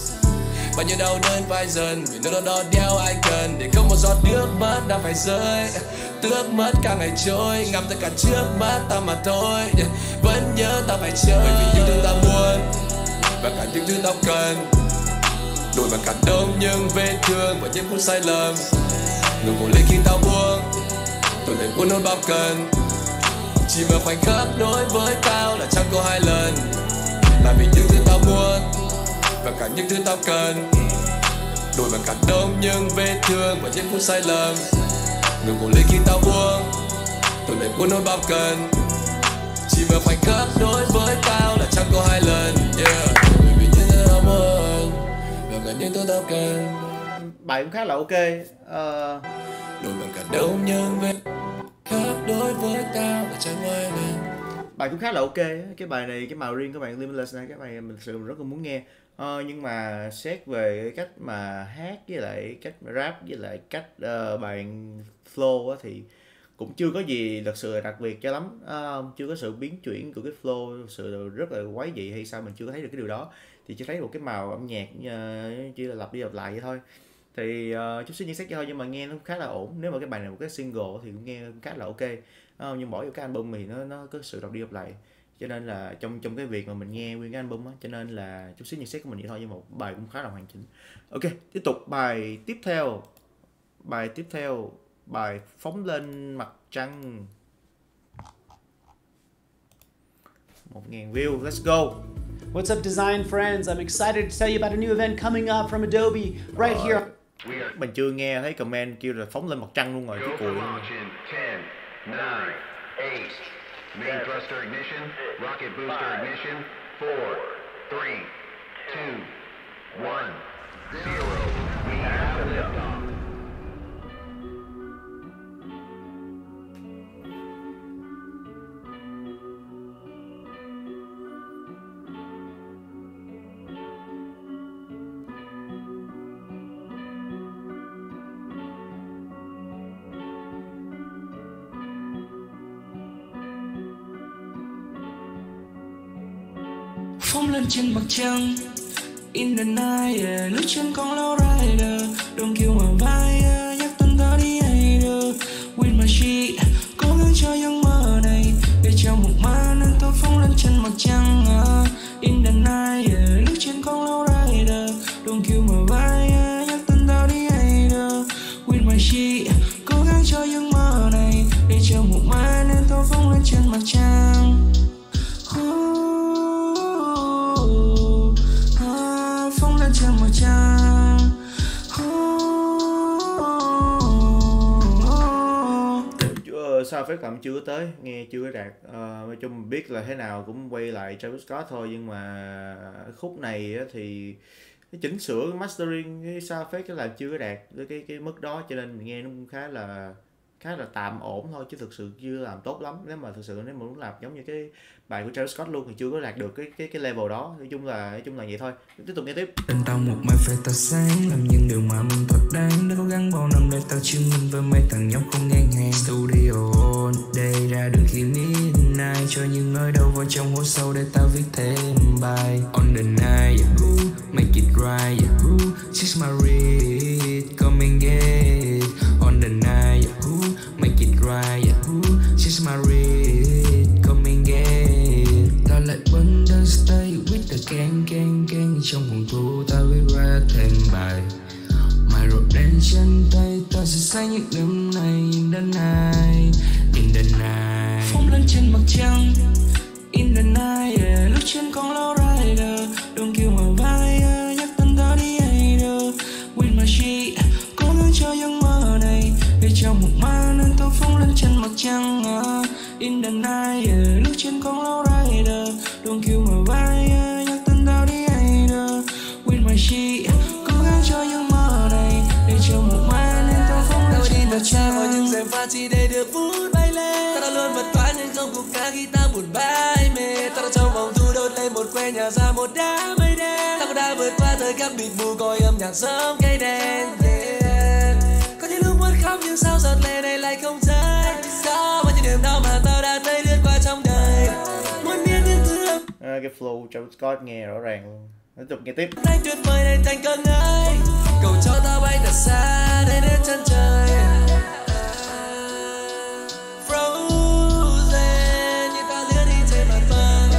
bao nhiêu đau đớn phai dần vì nước đó đó đeo ai cần, để không một giọt nước mắt đang phải rơi, tước mất cả ngày trôi, ngắm tất cả trước mắt ta mà thôi, vẫn nhớ ta phải chơi, bởi vì những thứ ta muốn và cả những thứ tao cần, đổi bằng cả đông những vết thương và những phút sai lầm, ngừng ngủ lên khi tao buông, tôi lại buồn nỗi bao cần, chỉ mà khoảnh khắc đối với tao là chẳng có hai lần, là vì những thứ tao muốn và cả những thứ tao cần, đổi bằng cả đông những vết thương và những phút sai lầm, ngừng ngủ lên khi tao buông, tôi lại buồn nỗi bao cần, chỉ mà khoảnh khắc đối với tao là chẳng có hai lần, yeah. Bởi vì những thứ tao muốn và cả những thứ tao cần, bài cũng khá là ok, uh... đổi bằng cả đông những vết khắc đối với tao là chẳng có hai lần. Bài cũng khá là ok, cái bài này cái màu riêng của bạn Limitless này, cái bài mình thực sự rất là muốn nghe. Ờ, nhưng mà xét về cái cách mà hát với lại cách rap với lại cách uh, bạn flow á, thì cũng chưa có gì thật sự là đặc biệt cho lắm, uh, chưa có sự biến chuyển của cái flow sự rất là quái dị hay sao, mình chưa có thấy được cái điều đó, thì chỉ thấy một cái màu âm nhạc uh, chỉ là lặp đi lặp lại vậy thôi, thì uh, chút xíu nhận xét thôi, nhưng mà nghe nó khá là ổn. Nếu mà cái bài này một cái single thì cũng nghe khá là ok, uh, nhưng mỗi cái album thì nó nó có sự lặp đi lặp lại, cho nên là trong trong cái việc mà mình nghe nguyên cái album á, cho nên là chút xíu nhận xét của mình vậy thôi, nhưng mà bài cũng khá là hoàn chỉnh. Ok, tiếp tục bài tiếp theo, bài tiếp theo bài Phóng Lên Mặt Trăng, một nghìn view, let's go. What's up, design friends? I'm excited to tell you about a new event coming up from Adobe right uh, here. Mình chưa nghe thấy comment kêu là phóng lên mặt trăng luôn rồi, cái cùi luôn. ten, nine, eight, main thruster ignition, rocket booster ignition, four, three, two, one, zero. We have liftoff. phóng lên trên mặt trăng. In the night, yeah. Lướt trên con lâu rider, đừng kêu mà vai, yeah. Nhắc tên ta đi hater. With my shit, cố gắng cho giấc mơ này để cho một má nên tôi phóng lên trên mặt trăng. uh. In the night, yeah. Lướt trên con lâu rider, đừng kêu mà vai, yeah. Nhắc tên ta đi hater. With my shit, cố gắng cho giấc mơ này để cho một má nên tôi phóng lên trên mặt trăng. Phóng lên trên mặt trăng. Sao phép tạm chưa tới, nghe chưa có đạt. uh, nói chung biết là thế nào cũng quay lại Travis Scott thôi, nhưng mà khúc này thì cái chỉnh sửa cái mastering cái sao phép cái làm chưa có đạt với cái cái mức đó, cho nên mình nghe nó cũng khá là khá là tạm ổn thôi, chứ thực sự chưa làm tốt lắm. Nếu mà thực sự nếu mà muốn làm giống như cái bài của Travis Scott luôn thì chưa có đạt được cái cái cái level đó. Nói chung là nói chung là vậy thôi. Tiếp tục nghe tiếp. Bên tao một mai phê ta sáng, làm những điều mà mình thật đáng. Đã cố gắng bao năm để tao chứng minh với mấy thằng nhóc không ngang hàng. Studio on đây ra được khi midnight, cho những nơi đâu vào trong hố sâu để tao viết thêm bài. On the night, yeah, ooh, make it right, yeah, ooh, she's my read, come and get it. On the night, yeah, ooh, make it right, yeah, ooh, she's my read, come and get it. Tao lại vẫn đang stay with the gang gang gang, trong phòng thu tao viết ra thêm bài. Mày rộn đen chân tay, tao sẽ say những đêm này. In the night, in the night, phóng lên trên mặt trăng. In the night, yeah. Lúc trên con lâu rider, đừng kêu mà vai, yeah. Nhắc tên ta đi hater. With my shit, cố gắng cho giấc mơ này để cho một má nên tôi phóng lên trên mặt trăng. uh. In the night, yeah. Lúc trên con lâu rider, đừng kêu mà vai, yeah. Nhắc tên ta đi hater. With my shit, cố gắng cho giấc mơ này để cho một má nên tôi phóng lên trên mặt trăng. Vào những giây pha chỉ để được phút bay lên, ta đã luôn vượt qua những không cuộc ca khi ta buồn bã mê. Ta đã trong vòng thu đốt lên một quê nhà ra một đám mây đen. Ta cũng đã vượt qua thời khắc bịt mù coi âm nhạc sớm cây đen, yeah. Có những lúc muốn khóc nhưng sao giọt lệ này lại không thấy. Có bao nhiêu niềm đau mà ta đã thấy lướt qua trong đời. Muốn biết những thứ à, cái flow Travis Scott nghe rõ ràng luôn. Tiếp tục nghe tiếp. Anh tuyệt vời này thành cơn ấy, cầu cho ta bay thật xa đến đến chân trời. Frozen như ta lướt đi trên mặt băng.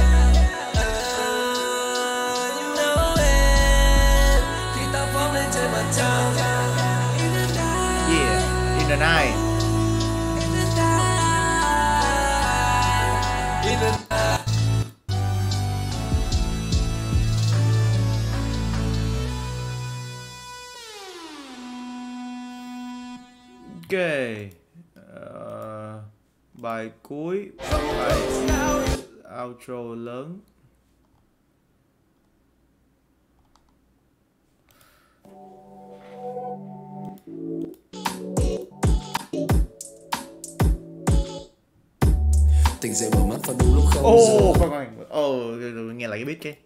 You know it, khi ta phóng lên trên mặt trăng. Yeah, in the night. In the night, in the night. Ok, uh, bài cuối, bài outro lớn. Tỉnh dậy mở mắt vào đúng lúc không Ồ, giờ. khoan khoan, ồ, nghe lại cái beat kia.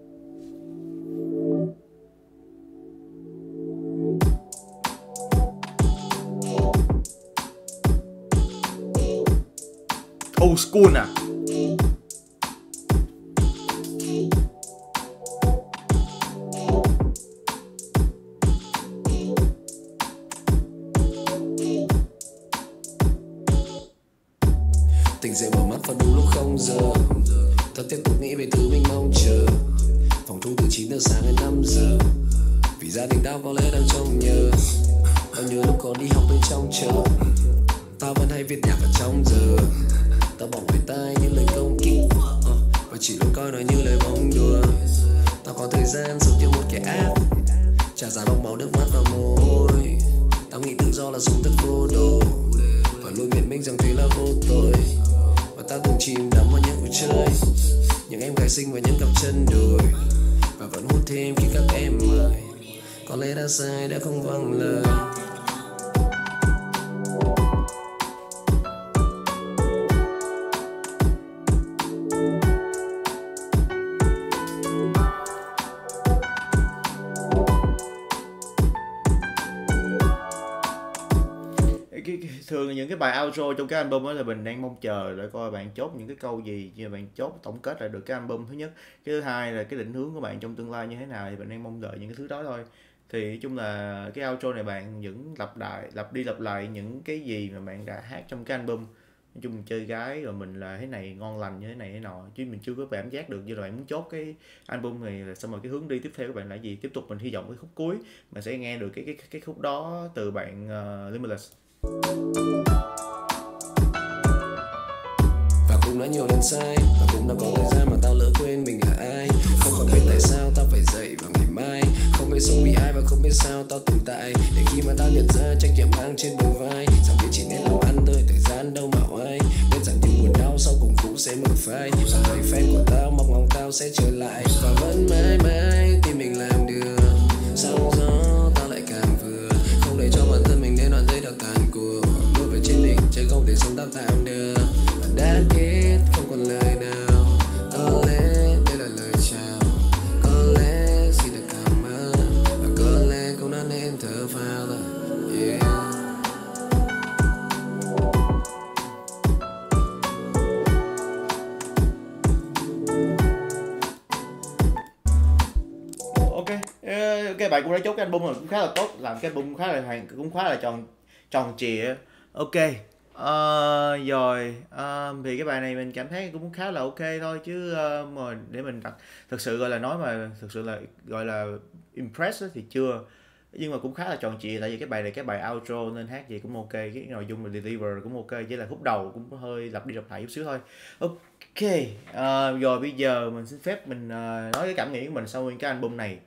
Old school à. Tỉnh dậy mở mắt vào đúng lúc không giờ. Ta tiếp tục nghĩ về thứ mình mong chờ. Phòng thu từ chín giờ sáng đến năm giờ. Vì gia đình tao có lẽ đang trông nhớ. Tao nhớ lúc còn đi học bên trong chợ. Tao vẫn hay viết nhạc ở trong giờ. Tao bỏ ngoài tai những lời công kích, uh, và chỉ luôn coi nó như lời bông đùa. Tao có thời gian sống như một kẻ ác, trả giá bằng máu nước mắt và mồ hôi. Tao nghĩ tự do là sống thật vô đồ, và luôn biện minh rằng thế là vô tội. Và tao từng chìm đắm vào những cuộc chơi, những em gái xinh và những cặp chân đùi, và vẫn hút thêm khi các em mời. Có lẽ đã sai đã không vâng lời. thường những cái bài outro trong cái album đó là mình đang mong chờ để coi bạn chốt những cái câu gì, như bạn chốt tổng kết lại được cái album thứ nhất. Cái thứ hai là cái định hướng của bạn trong tương lai như thế nào thì bạn đang mong đợi những cái thứ đó thôi. Thì nói chung là cái outro này bạn vẫn lặp lại lặp đi lặp lại những cái gì mà bạn đã hát trong cái album. Nói chung mình chơi gái rồi mình là thế này ngon lành như thế này thế nọ, chứ mình chưa có cảm giác được như là bạn muốn chốt cái album này là xong rồi cái hướng đi tiếp theo của bạn là gì. Tiếp tục mình hy vọng cái khúc cuối mình sẽ nghe được cái cái cái khúc đó từ bạn uh, Limitless. Và cũng đã nhiều lần sai, và cũng đã có thời gian mà tao lỡ quên mình là ai. Không còn biết tại sao tao phải dậy vào ngày mai. Không biết sống vì ai và không biết sao tao tồn tại. Để khi mà tao nhận ra trách nhiệm mang trên đôi vai, rằng biết chỉ nên làm ăn thôi, thời gian đâu mà oai. Biết rằng những buồn đau sau cùng cũng sẽ mở phai. Và người fan của tao mong ngóng tao sẽ trở lại. Và vẫn mãi mãi tìm mình làm được. Sau gió tao lại càng vừa, không để cho bản thân mình đến đoạn giấy đào tàn của. Bước về trên đỉnh chơi không để sống tao tạm được. Và đã kết không còn lời nào. Có lẽ đây là lời chào. Có lẽ xin được cảm ơn. Và có lẽ cũng đã nên thở phào rồi. Yeah. Cái bạn cũng đã chốt cái album rồi, cũng khá là tốt, làm cái album khá là hoàn cũng khá là tròn tròn trịa. Ok, uh, rồi uh, thì cái bài này mình cảm thấy cũng khá là ok thôi chứ uh, mà để mình đặt thực sự gọi là nói mà thực sự là gọi là impress thì chưa, nhưng mà cũng khá là tròn trịa, tại vì cái bài này cái bài outro nên hát gì cũng ok, cái nội dung mình deliver cũng ok, chỉ là khúc đầu cũng hơi lặp đi lặp lại chút xíu thôi. Ok, uh, rồi bây giờ mình xin phép mình uh, nói cái cảm nghĩ của mình sau nguyên cái album này.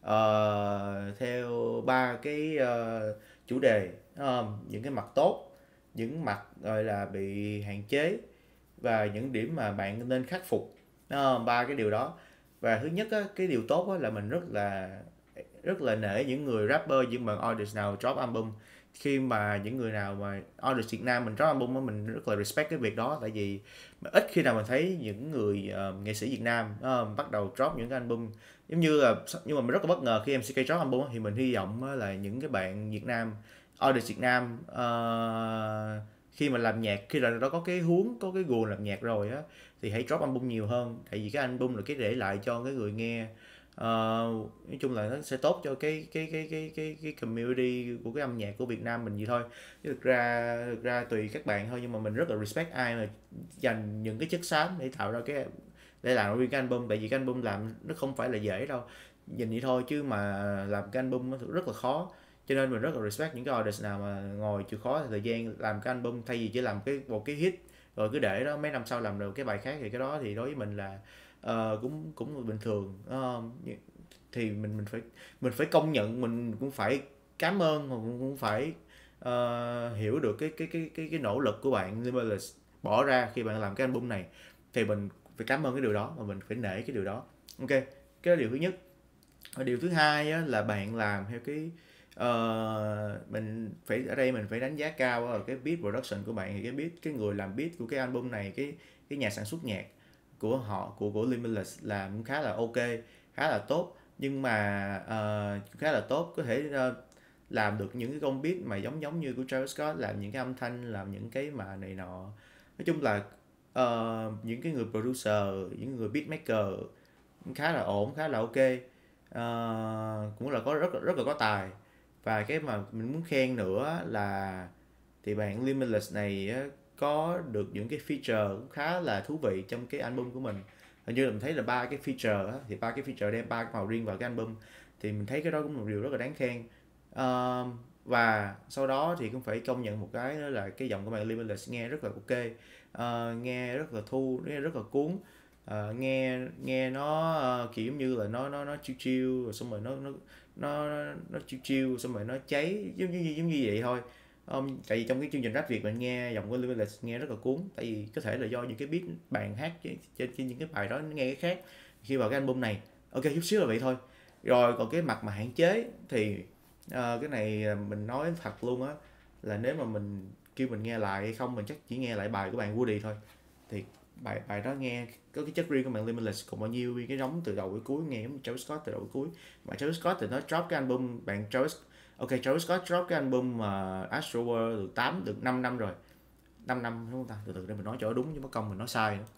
Uh, theo ba cái uh, chủ đề, uh, những cái mặt tốt, những mặt gọi là bị hạn chế và những điểm mà bạn nên khắc phục, uh, ba cái điều đó. Và thứ nhất á, cái điều tốt á, là mình rất là rất là nể những người rapper, những bạn artist nào drop album. Khi mà những người nào mà artist Việt Nam mình drop album á, mình rất là respect cái việc đó, tại vì ít khi nào mình thấy những người uh, nghệ sĩ Việt Nam uh, bắt đầu drop những cái album giống như là, nhưng mà mình rất là bất ngờ khi em xê ca drop album thì mình hy vọng là những cái bạn Việt Nam, artist Việt Nam uh, khi mà làm nhạc, khi là đó có cái hướng, có cái guồng làm nhạc rồi á, thì hãy drop album nhiều hơn, tại vì cái album là cái để lại cho cái người nghe. Uh, nói chung là nó sẽ tốt cho cái cái cái cái cái cái community của cái âm nhạc của Việt Nam mình gì thôi. Chứ thực ra thực ra tùy các bạn thôi, nhưng mà mình rất là respect ai mà dành những cái chất xám để tạo ra cái để làm nguyên cái album, tại vì cái album làm nó không phải là dễ đâu, nhìn vậy thôi chứ mà làm cái album nó rất là khó. Cho nên mình rất là respect những cái artist nào mà ngồi chịu khó thời gian làm cái album, thay vì chỉ làm cái một cái hit rồi cứ để đó mấy năm sau làm được cái bài khác, thì cái đó thì đối với mình là uh, cũng cũng bình thường. Uh, thì mình mình phải mình phải công nhận, mình cũng phải cảm ơn, cũng cũng phải uh, hiểu được cái cái cái cái cái nỗ lực của bạn Limitless bỏ ra khi bạn làm cái album này, thì mình phải cảm ơn cái điều đó và mình phải nể cái điều đó. Ok, cái đó điều thứ nhất. Và điều thứ hai á, là bạn làm theo cái uh, mình phải ở đây mình phải đánh giá cao ở cái beat production của bạn. Thì cái beat, cái người làm beat của cái album này, cái cái nhà sản xuất nhạc của họ, của của Limitless làm cũng khá là ok, khá là tốt. Nhưng mà uh, khá là tốt, có thể uh, làm được những cái con beat mà giống giống như của Travis Scott, làm những cái âm thanh, làm những cái mà này nọ. Nói chung là uh, những cái người producer, những người beatmaker khá là ổn, khá là ok, uh, cũng là có rất rất là có tài. Và cái mà mình muốn khen nữa là thì bạn Limitless này có được những cái feature cũng khá là thú vị trong cái album của mình. Hình như là mình thấy là ba cái feature thì ba cái feature đem ba cái màu riêng vào cái album, thì mình thấy cái đó cũng là một điều rất là đáng khen. Uh, và sau đó thì cũng phải công nhận một cái nữa là cái giọng của bạn Limitless nghe rất là ok, uh, nghe rất là thu, nghe rất là cuốn. Uh, nghe nghe nó uh, kiểu như là nó nó nó chill chill, rồi xong rồi nó nó nó nó chill chill, xong rồi nó cháy giống như giống như vậy thôi. Um, tại vì trong cái chương trình rap Việt mình nghe giọng của Limitless nghe rất là cuốn, tại vì có thể là do những cái beat bạn hát trên, trên những cái bài đó nó nghe cái khác khi vào cái album này. Ok, chút xíu là vậy thôi. Rồi còn cái mặt mà hạn chế thì uh, cái này mình nói thật luôn á, là nếu mà mình kêu mình nghe lại hay không, mình chắc chỉ nghe lại bài của bạn Woody thôi. Thì bài bài đó nghe có cái chất riêng của bạn Limitless còn bao nhiêu cái giống từ đầu tới cuối, nghe giống Travis Scott từ đầu tới cuối. Mà Travis Scott thì nó drop cái album bạn Travis ok Travis Scott drop cái album mà uh, Astro World được tám được năm năm rồi, năm năm đúng không ta? Từ từ để mình nói cho đúng chứ mất công mình nói sai nữa.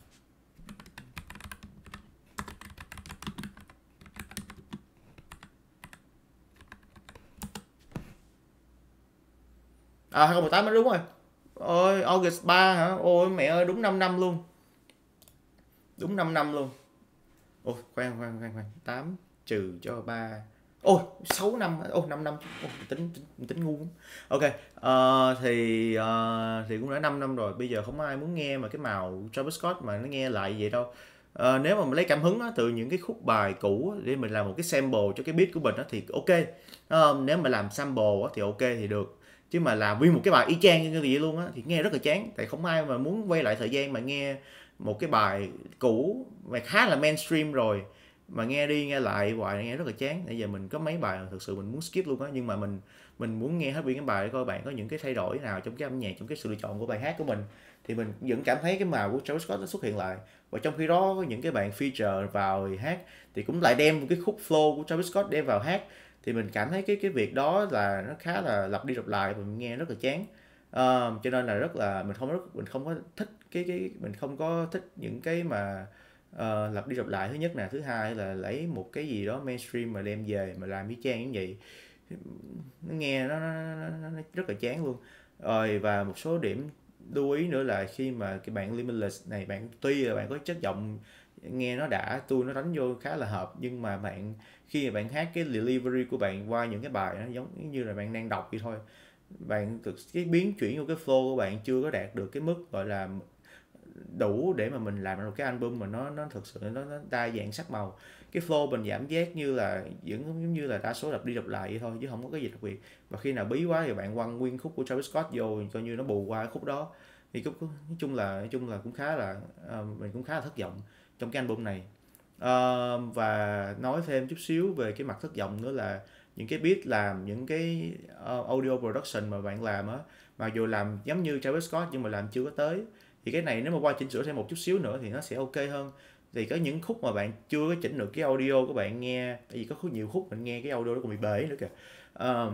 À hai không một tám mới đúng rồi. Ôi August ba hả? Ôi mẹ ơi đúng năm năm luôn. Đúng năm năm luôn. Ôi khoan khoan khoan khoan, tám trừ cho ba. Ôi sáu năm, ôi năm năm. Ôi, tính, tính tính ngu lắm. Ok, uh, thì uh, thì cũng đã năm năm rồi, bây giờ không ai muốn nghe mà cái màu Travis Scott mà nó nghe lại vậy đâu. Uh, nếu mà mình lấy cảm hứng á, từ những cái khúc bài cũ để mình làm một cái sample cho cái beat của mình á thì ok. Uh, nếu mà làm sample á thì ok thì được. Chứ mà làm nguyên một cái bài y chang như vậy luôn á thì nghe rất là chán. Tại không ai mà muốn quay lại thời gian mà nghe một cái bài cũ mà khá là mainstream rồi mà nghe đi nghe lại hoài nghe rất là chán. Bây giờ mình có mấy bài thực sự mình muốn skip luôn á, nhưng mà mình mình muốn nghe hết nguyên cái bài để coi bạn có những cái thay đổi nào trong cái âm nhạc, trong cái sự lựa chọn của bài hát của mình, thì mình vẫn cảm thấy cái màu của Travis Scott nó xuất hiện lại. Và trong khi đó có những cái bạn feature vào hát thì cũng lại đem một cái khúc flow của Travis Scott đem vào hát, thì mình cảm thấy cái cái việc đó là nó khá là lặp đi lặp lại và mình nghe rất là chán. Uh, cho nên là rất là mình không rất mình không có thích cái cái mình không có thích những cái mà uh, lặp đi lặp lại. Thứ nhất nè, thứ hai là lấy một cái gì đó mainstream mà đem về mà làm y chang như vậy, nó nghe nó, nó, nó, nó rất là chán luôn. Rồi và một số điểm lưu ý nữa là khi mà cái bạn Limitless này, bạn tuy là bạn có chất giọng nghe nó đã tu nó đánh vô khá là hợp, nhưng mà bạn khi mà bạn hát cái delivery của bạn qua những cái bài nó giống như là bạn đang đọc vậy thôi. Bạn thực cái biến chuyển của cái flow của bạn chưa có đạt được cái mức gọi là đủ để mà mình làm ra một cái album mà nó nó thực sự nó, nó đa dạng sắc màu. Cái flow mình giảm giác như là vẫn giống như là đa số lặp đi lặp lại vậy thôi chứ không có cái gì đặc biệt. Và khi nào bí quá thì bạn quăng nguyên khúc của Travis Scott vô coi như nó bù qua cái khúc đó. Thì nói chung là nói chung là cũng khá là uh, mình cũng khá là thất vọng trong cái album này. Uh, và nói thêm chút xíu về cái mặt thất vọng nữa là những cái beat làm, những cái uh, audio production mà bạn làm á, mặc dù làm giống như Travis Scott nhưng mà làm chưa có tới. Thì cái này nếu mà qua chỉnh sửa thêm một chút xíu nữa thì nó sẽ ok hơn. Thì có những khúc mà bạn chưa có chỉnh được cái audio của bạn nghe, tại vì có khúc nhiều khúc mình nghe cái audio nó còn bị bể nữa kìa. Uh,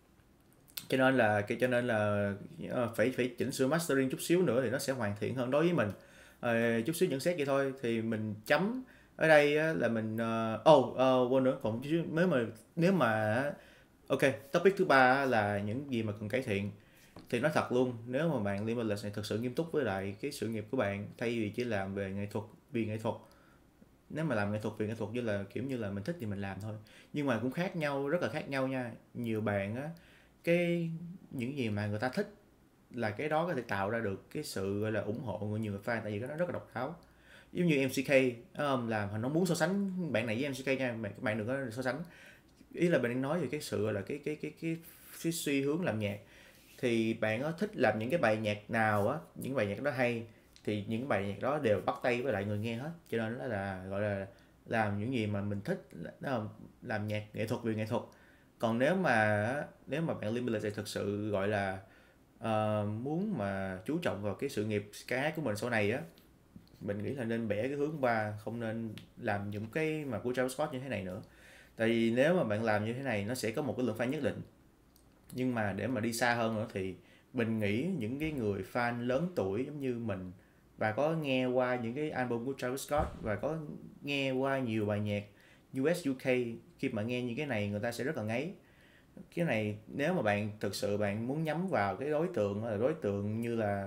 cho nên là cái cho nên là uh, phải phải chỉnh sửa mastering chút xíu nữa thì nó sẽ hoàn thiện hơn đối với mình. Uh, chút xíu nhận xét vậy thôi thì mình chấm ở đây á, là mình uh, oh uh, quên nữa còn chứ nếu mà nếu mà ok topic thứ ba là những gì mà cần cải thiện. Thì nói thật luôn, nếu mà bạn Limitless này thực sự nghiêm túc với lại cái sự nghiệp của bạn, thay vì chỉ làm về nghệ thuật vì nghệ thuật, nếu mà làm nghệ thuật vì nghệ thuật như là kiểu như là mình thích thì mình làm thôi, nhưng mà cũng khác nhau, rất là khác nhau nha. Nhiều bạn á, cái những gì mà người ta thích là cái đó có thể tạo ra được cái sự gọi là ủng hộ của nhiều người fan, tại vì cái đó rất là độc đáo. Giống như em xê ca um, làm nó muốn so sánh bạn này với em xê ca nha, các bạn đừng có so sánh. Ý là bạn đang nói về cái sự là cái cái cái cái, cái suy hướng làm nhạc. Thì bạn có thích làm những cái bài nhạc nào á, những bài nhạc đó hay thì những bài nhạc đó đều bắt tay với lại người nghe hết. Cho nên đó là gọi là làm những gì mà mình thích, đó là làm nhạc nghệ thuật vì nghệ thuật. Còn nếu mà nếu mà bạn Limitless thì thực sự gọi là uh, muốn mà chú trọng vào cái sự nghiệp ca hát của mình sau này á, mình nghĩ là nên bẻ cái hướng qua, không nên làm những cái mà của Travis Scott như thế này nữa. Tại vì nếu mà bạn làm như thế này nó sẽ có một cái lượng fan nhất định. Nhưng mà để mà đi xa hơn nữa thì mình nghĩ những cái người fan lớn tuổi giống như mình và có nghe qua những cái album của Travis Scott và có nghe qua nhiều bài nhạc u ét u ca, khi mà nghe những cái này người ta sẽ rất là ngấy. Cái này nếu mà bạn thực sự bạn muốn nhắm vào cái đối tượng là đối tượng như là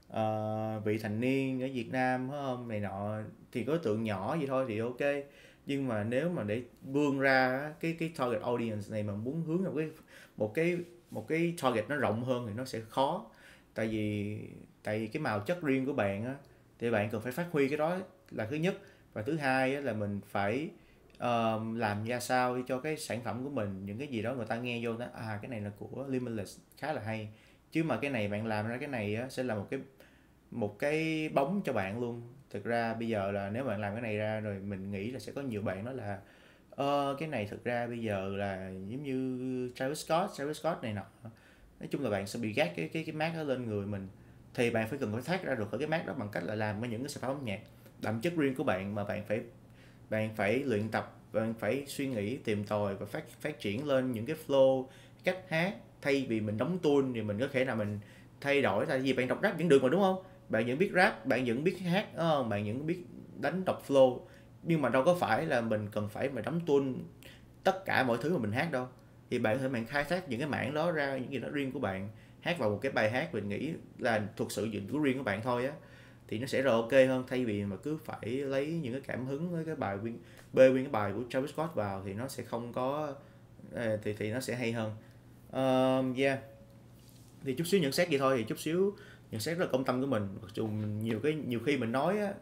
uh, vị thành niên ở Việt Nam phải không này nọ, thì đối tượng nhỏ vậy thôi thì ok. Nhưng mà nếu mà để vươn ra cái cái target audience này mà muốn hướng vào cái một cái một cái target nó rộng hơn thì nó sẽ khó. Tại vì tại vì cái màu chất riêng của bạn á, thì bạn cần phải phát huy cái đó là thứ nhất. Và thứ hai á, là mình phải uh, làm ra sao cho cái sản phẩm của mình, những cái gì đó người ta nghe vô đó, à cái này là của Limitless khá là hay. Chứ mà cái này bạn làm ra cái này á, sẽ là một cái một cái bóng cho bạn luôn. Thực ra bây giờ là nếu bạn làm cái này ra rồi, mình nghĩ là sẽ có nhiều bạn nói là Ờ, cái này thực ra bây giờ là giống như Travis Scott, Travis Scott này nọ. Nói chung là bạn sẽ bị gác cái cái cái mác đó lên người mình. thì bạn phải cần phải thoát ra được khỏi cái mác đó bằng cách là làm với những cái sản phẩm âm nhạc đậm chất riêng của bạn, mà bạn phải bạn phải luyện tập, bạn phải suy nghĩ tìm tòi và phát phát triển lên những cái flow, cách hát. Thay vì mình đóng tune thì mình có thể nào mình thay đổi, tại vì bạn đọc rap vẫn được mà đúng không? Bạn vẫn biết rap, bạn vẫn biết hát, không? Bạn vẫn biết đánh đọc flow, nhưng mà đâu có phải là mình cần phải mà đóng tune tất cả mọi thứ mà mình hát đâu. Thì bạn có thể bạn khai thác những cái mảng đó ra, những gì đó riêng của bạn, hát vào một cái bài hát mình nghĩ là thuộc sự dựng của riêng của bạn thôi á, thì nó sẽ rất ok hơn, thay vì mà cứ phải lấy những cái cảm hứng với cái bài nguyên bê nguyên cái bài của Travis Scott vào thì nó sẽ không có thì thì nó sẽ hay hơn. Uh, yeah, thì chút xíu nhận xét vậy thôi, thì chút xíu nhận xét rất là công tâm của mình, mặc dù nhiều cái nhiều khi mình nói á,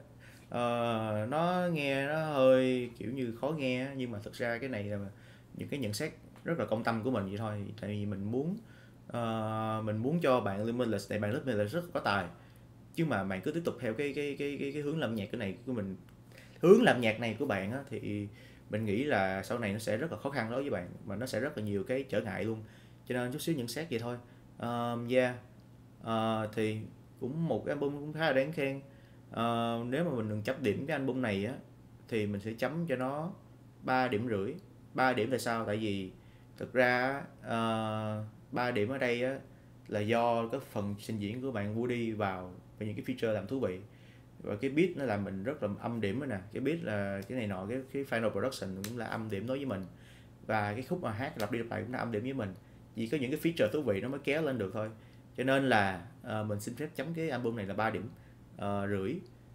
uh, nó nghe nó hơi kiểu như khó nghe, nhưng mà thực ra cái này là những cái nhận xét rất là công tâm của mình vậy thôi, tại vì mình muốn uh, mình muốn cho bạn Limitless này, bạn Limitless rất có tài, chứ mà bạn cứ tiếp tục theo cái cái cái cái, cái hướng làm nhạc cái này của mình, hướng làm nhạc này của bạn á, thì mình nghĩ là sau này nó sẽ rất là khó khăn đối với bạn, mà nó sẽ rất là nhiều cái trở ngại luôn, cho nên chút xíu nhận xét vậy thôi. Uh, yeah, uh, thì cũng một cái album cũng khá là đáng khen. Uh, nếu mà mình đừng chấm điểm cái album này á, thì mình sẽ chấm cho nó ba điểm rưỡi. Ba điểm tại sao? Tại vì thực ra ba uh, điểm ở đây á, là do cái phần trình diễn của bạn Woody vào và những cái feature làm thú vị, và cái beat nó làm mình rất là âm điểm nữa nè. Cái beat là cái này nọ, cái cái final production cũng là âm điểm đối với mình, và cái khúc mà hát lặp đi lặp lại cũng là âm điểm với mình. Chỉ có những cái feature thú vị nó mới kéo lên được thôi, cho nên là uh, mình xin phép chấm cái album này là ba điểm uh, rưỡi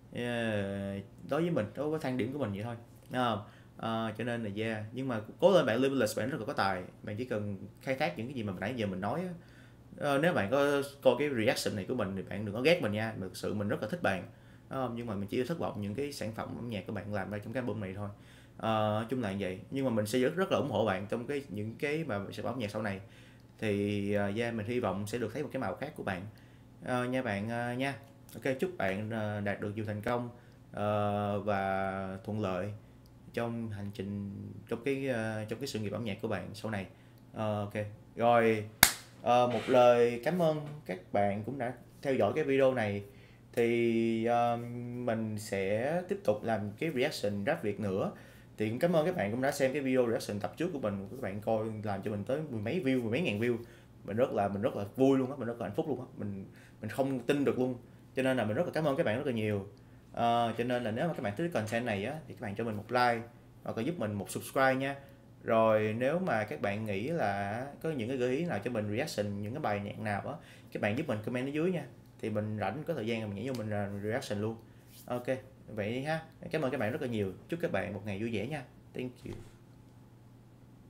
uh, đối với mình, đối với thang điểm của mình vậy thôi. Uh, uh, cho nên là yeah, nhưng mà cố lên bạn Limitless, bạn rất là có tài, bạn chỉ cần khai thác những cái gì mà nãy giờ mình nói. Uh, nếu bạn có coi cái reaction này của mình thì bạn đừng có ghét mình nha, thực sự mình rất là thích bạn. Uh, nhưng mà mình chỉ thất vọng những cái sản phẩm âm nhạc của bạn làm ra trong cái album này thôi. Uh, chung là như vậy, nhưng mà mình sẽ rất rất là ủng hộ bạn trong cái những cái mà sản phẩm âm nhạc sau này. Thì uh, yeah, mình hy vọng sẽ được thấy một cái màu khác của bạn uh, nha bạn uh, nha. Ok, chúc bạn uh, đạt được nhiều thành công uh, và thuận lợi trong hành trình, trong cái uh, trong cái sự nghiệp âm nhạc của bạn sau này. Uh, ok, rồi uh, một lời cảm ơn các bạn cũng đã theo dõi cái video này. Thì uh, mình sẽ tiếp tục làm cái reaction rap Việt nữa. Thì cũng cảm ơn các bạn cũng đã xem cái video reaction tập trước của mình, các bạn coi làm cho mình tới mười mấy view, mười mấy ngàn view. Mình rất là mình rất là vui luôn á, mình rất là hạnh phúc luôn á, mình mình không tin được luôn. Cho nên là mình rất là cảm ơn các bạn rất là nhiều. Uh, cho nên là nếu mà các bạn thích cái content này á, thì các bạn cho mình một like hoặc là giúp mình một subscribe nha. Rồi nếu mà các bạn nghĩ là có những cái gợi ý nào cho mình reaction những cái bài nhạc nào á, các bạn giúp mình comment ở dưới nha. Thì mình rảnh có thời gian mình nhảy vô mình reaction luôn. Ok, vậy ha. Cảm ơn các bạn rất là nhiều. Chúc các bạn một ngày vui vẻ nha. Thank you.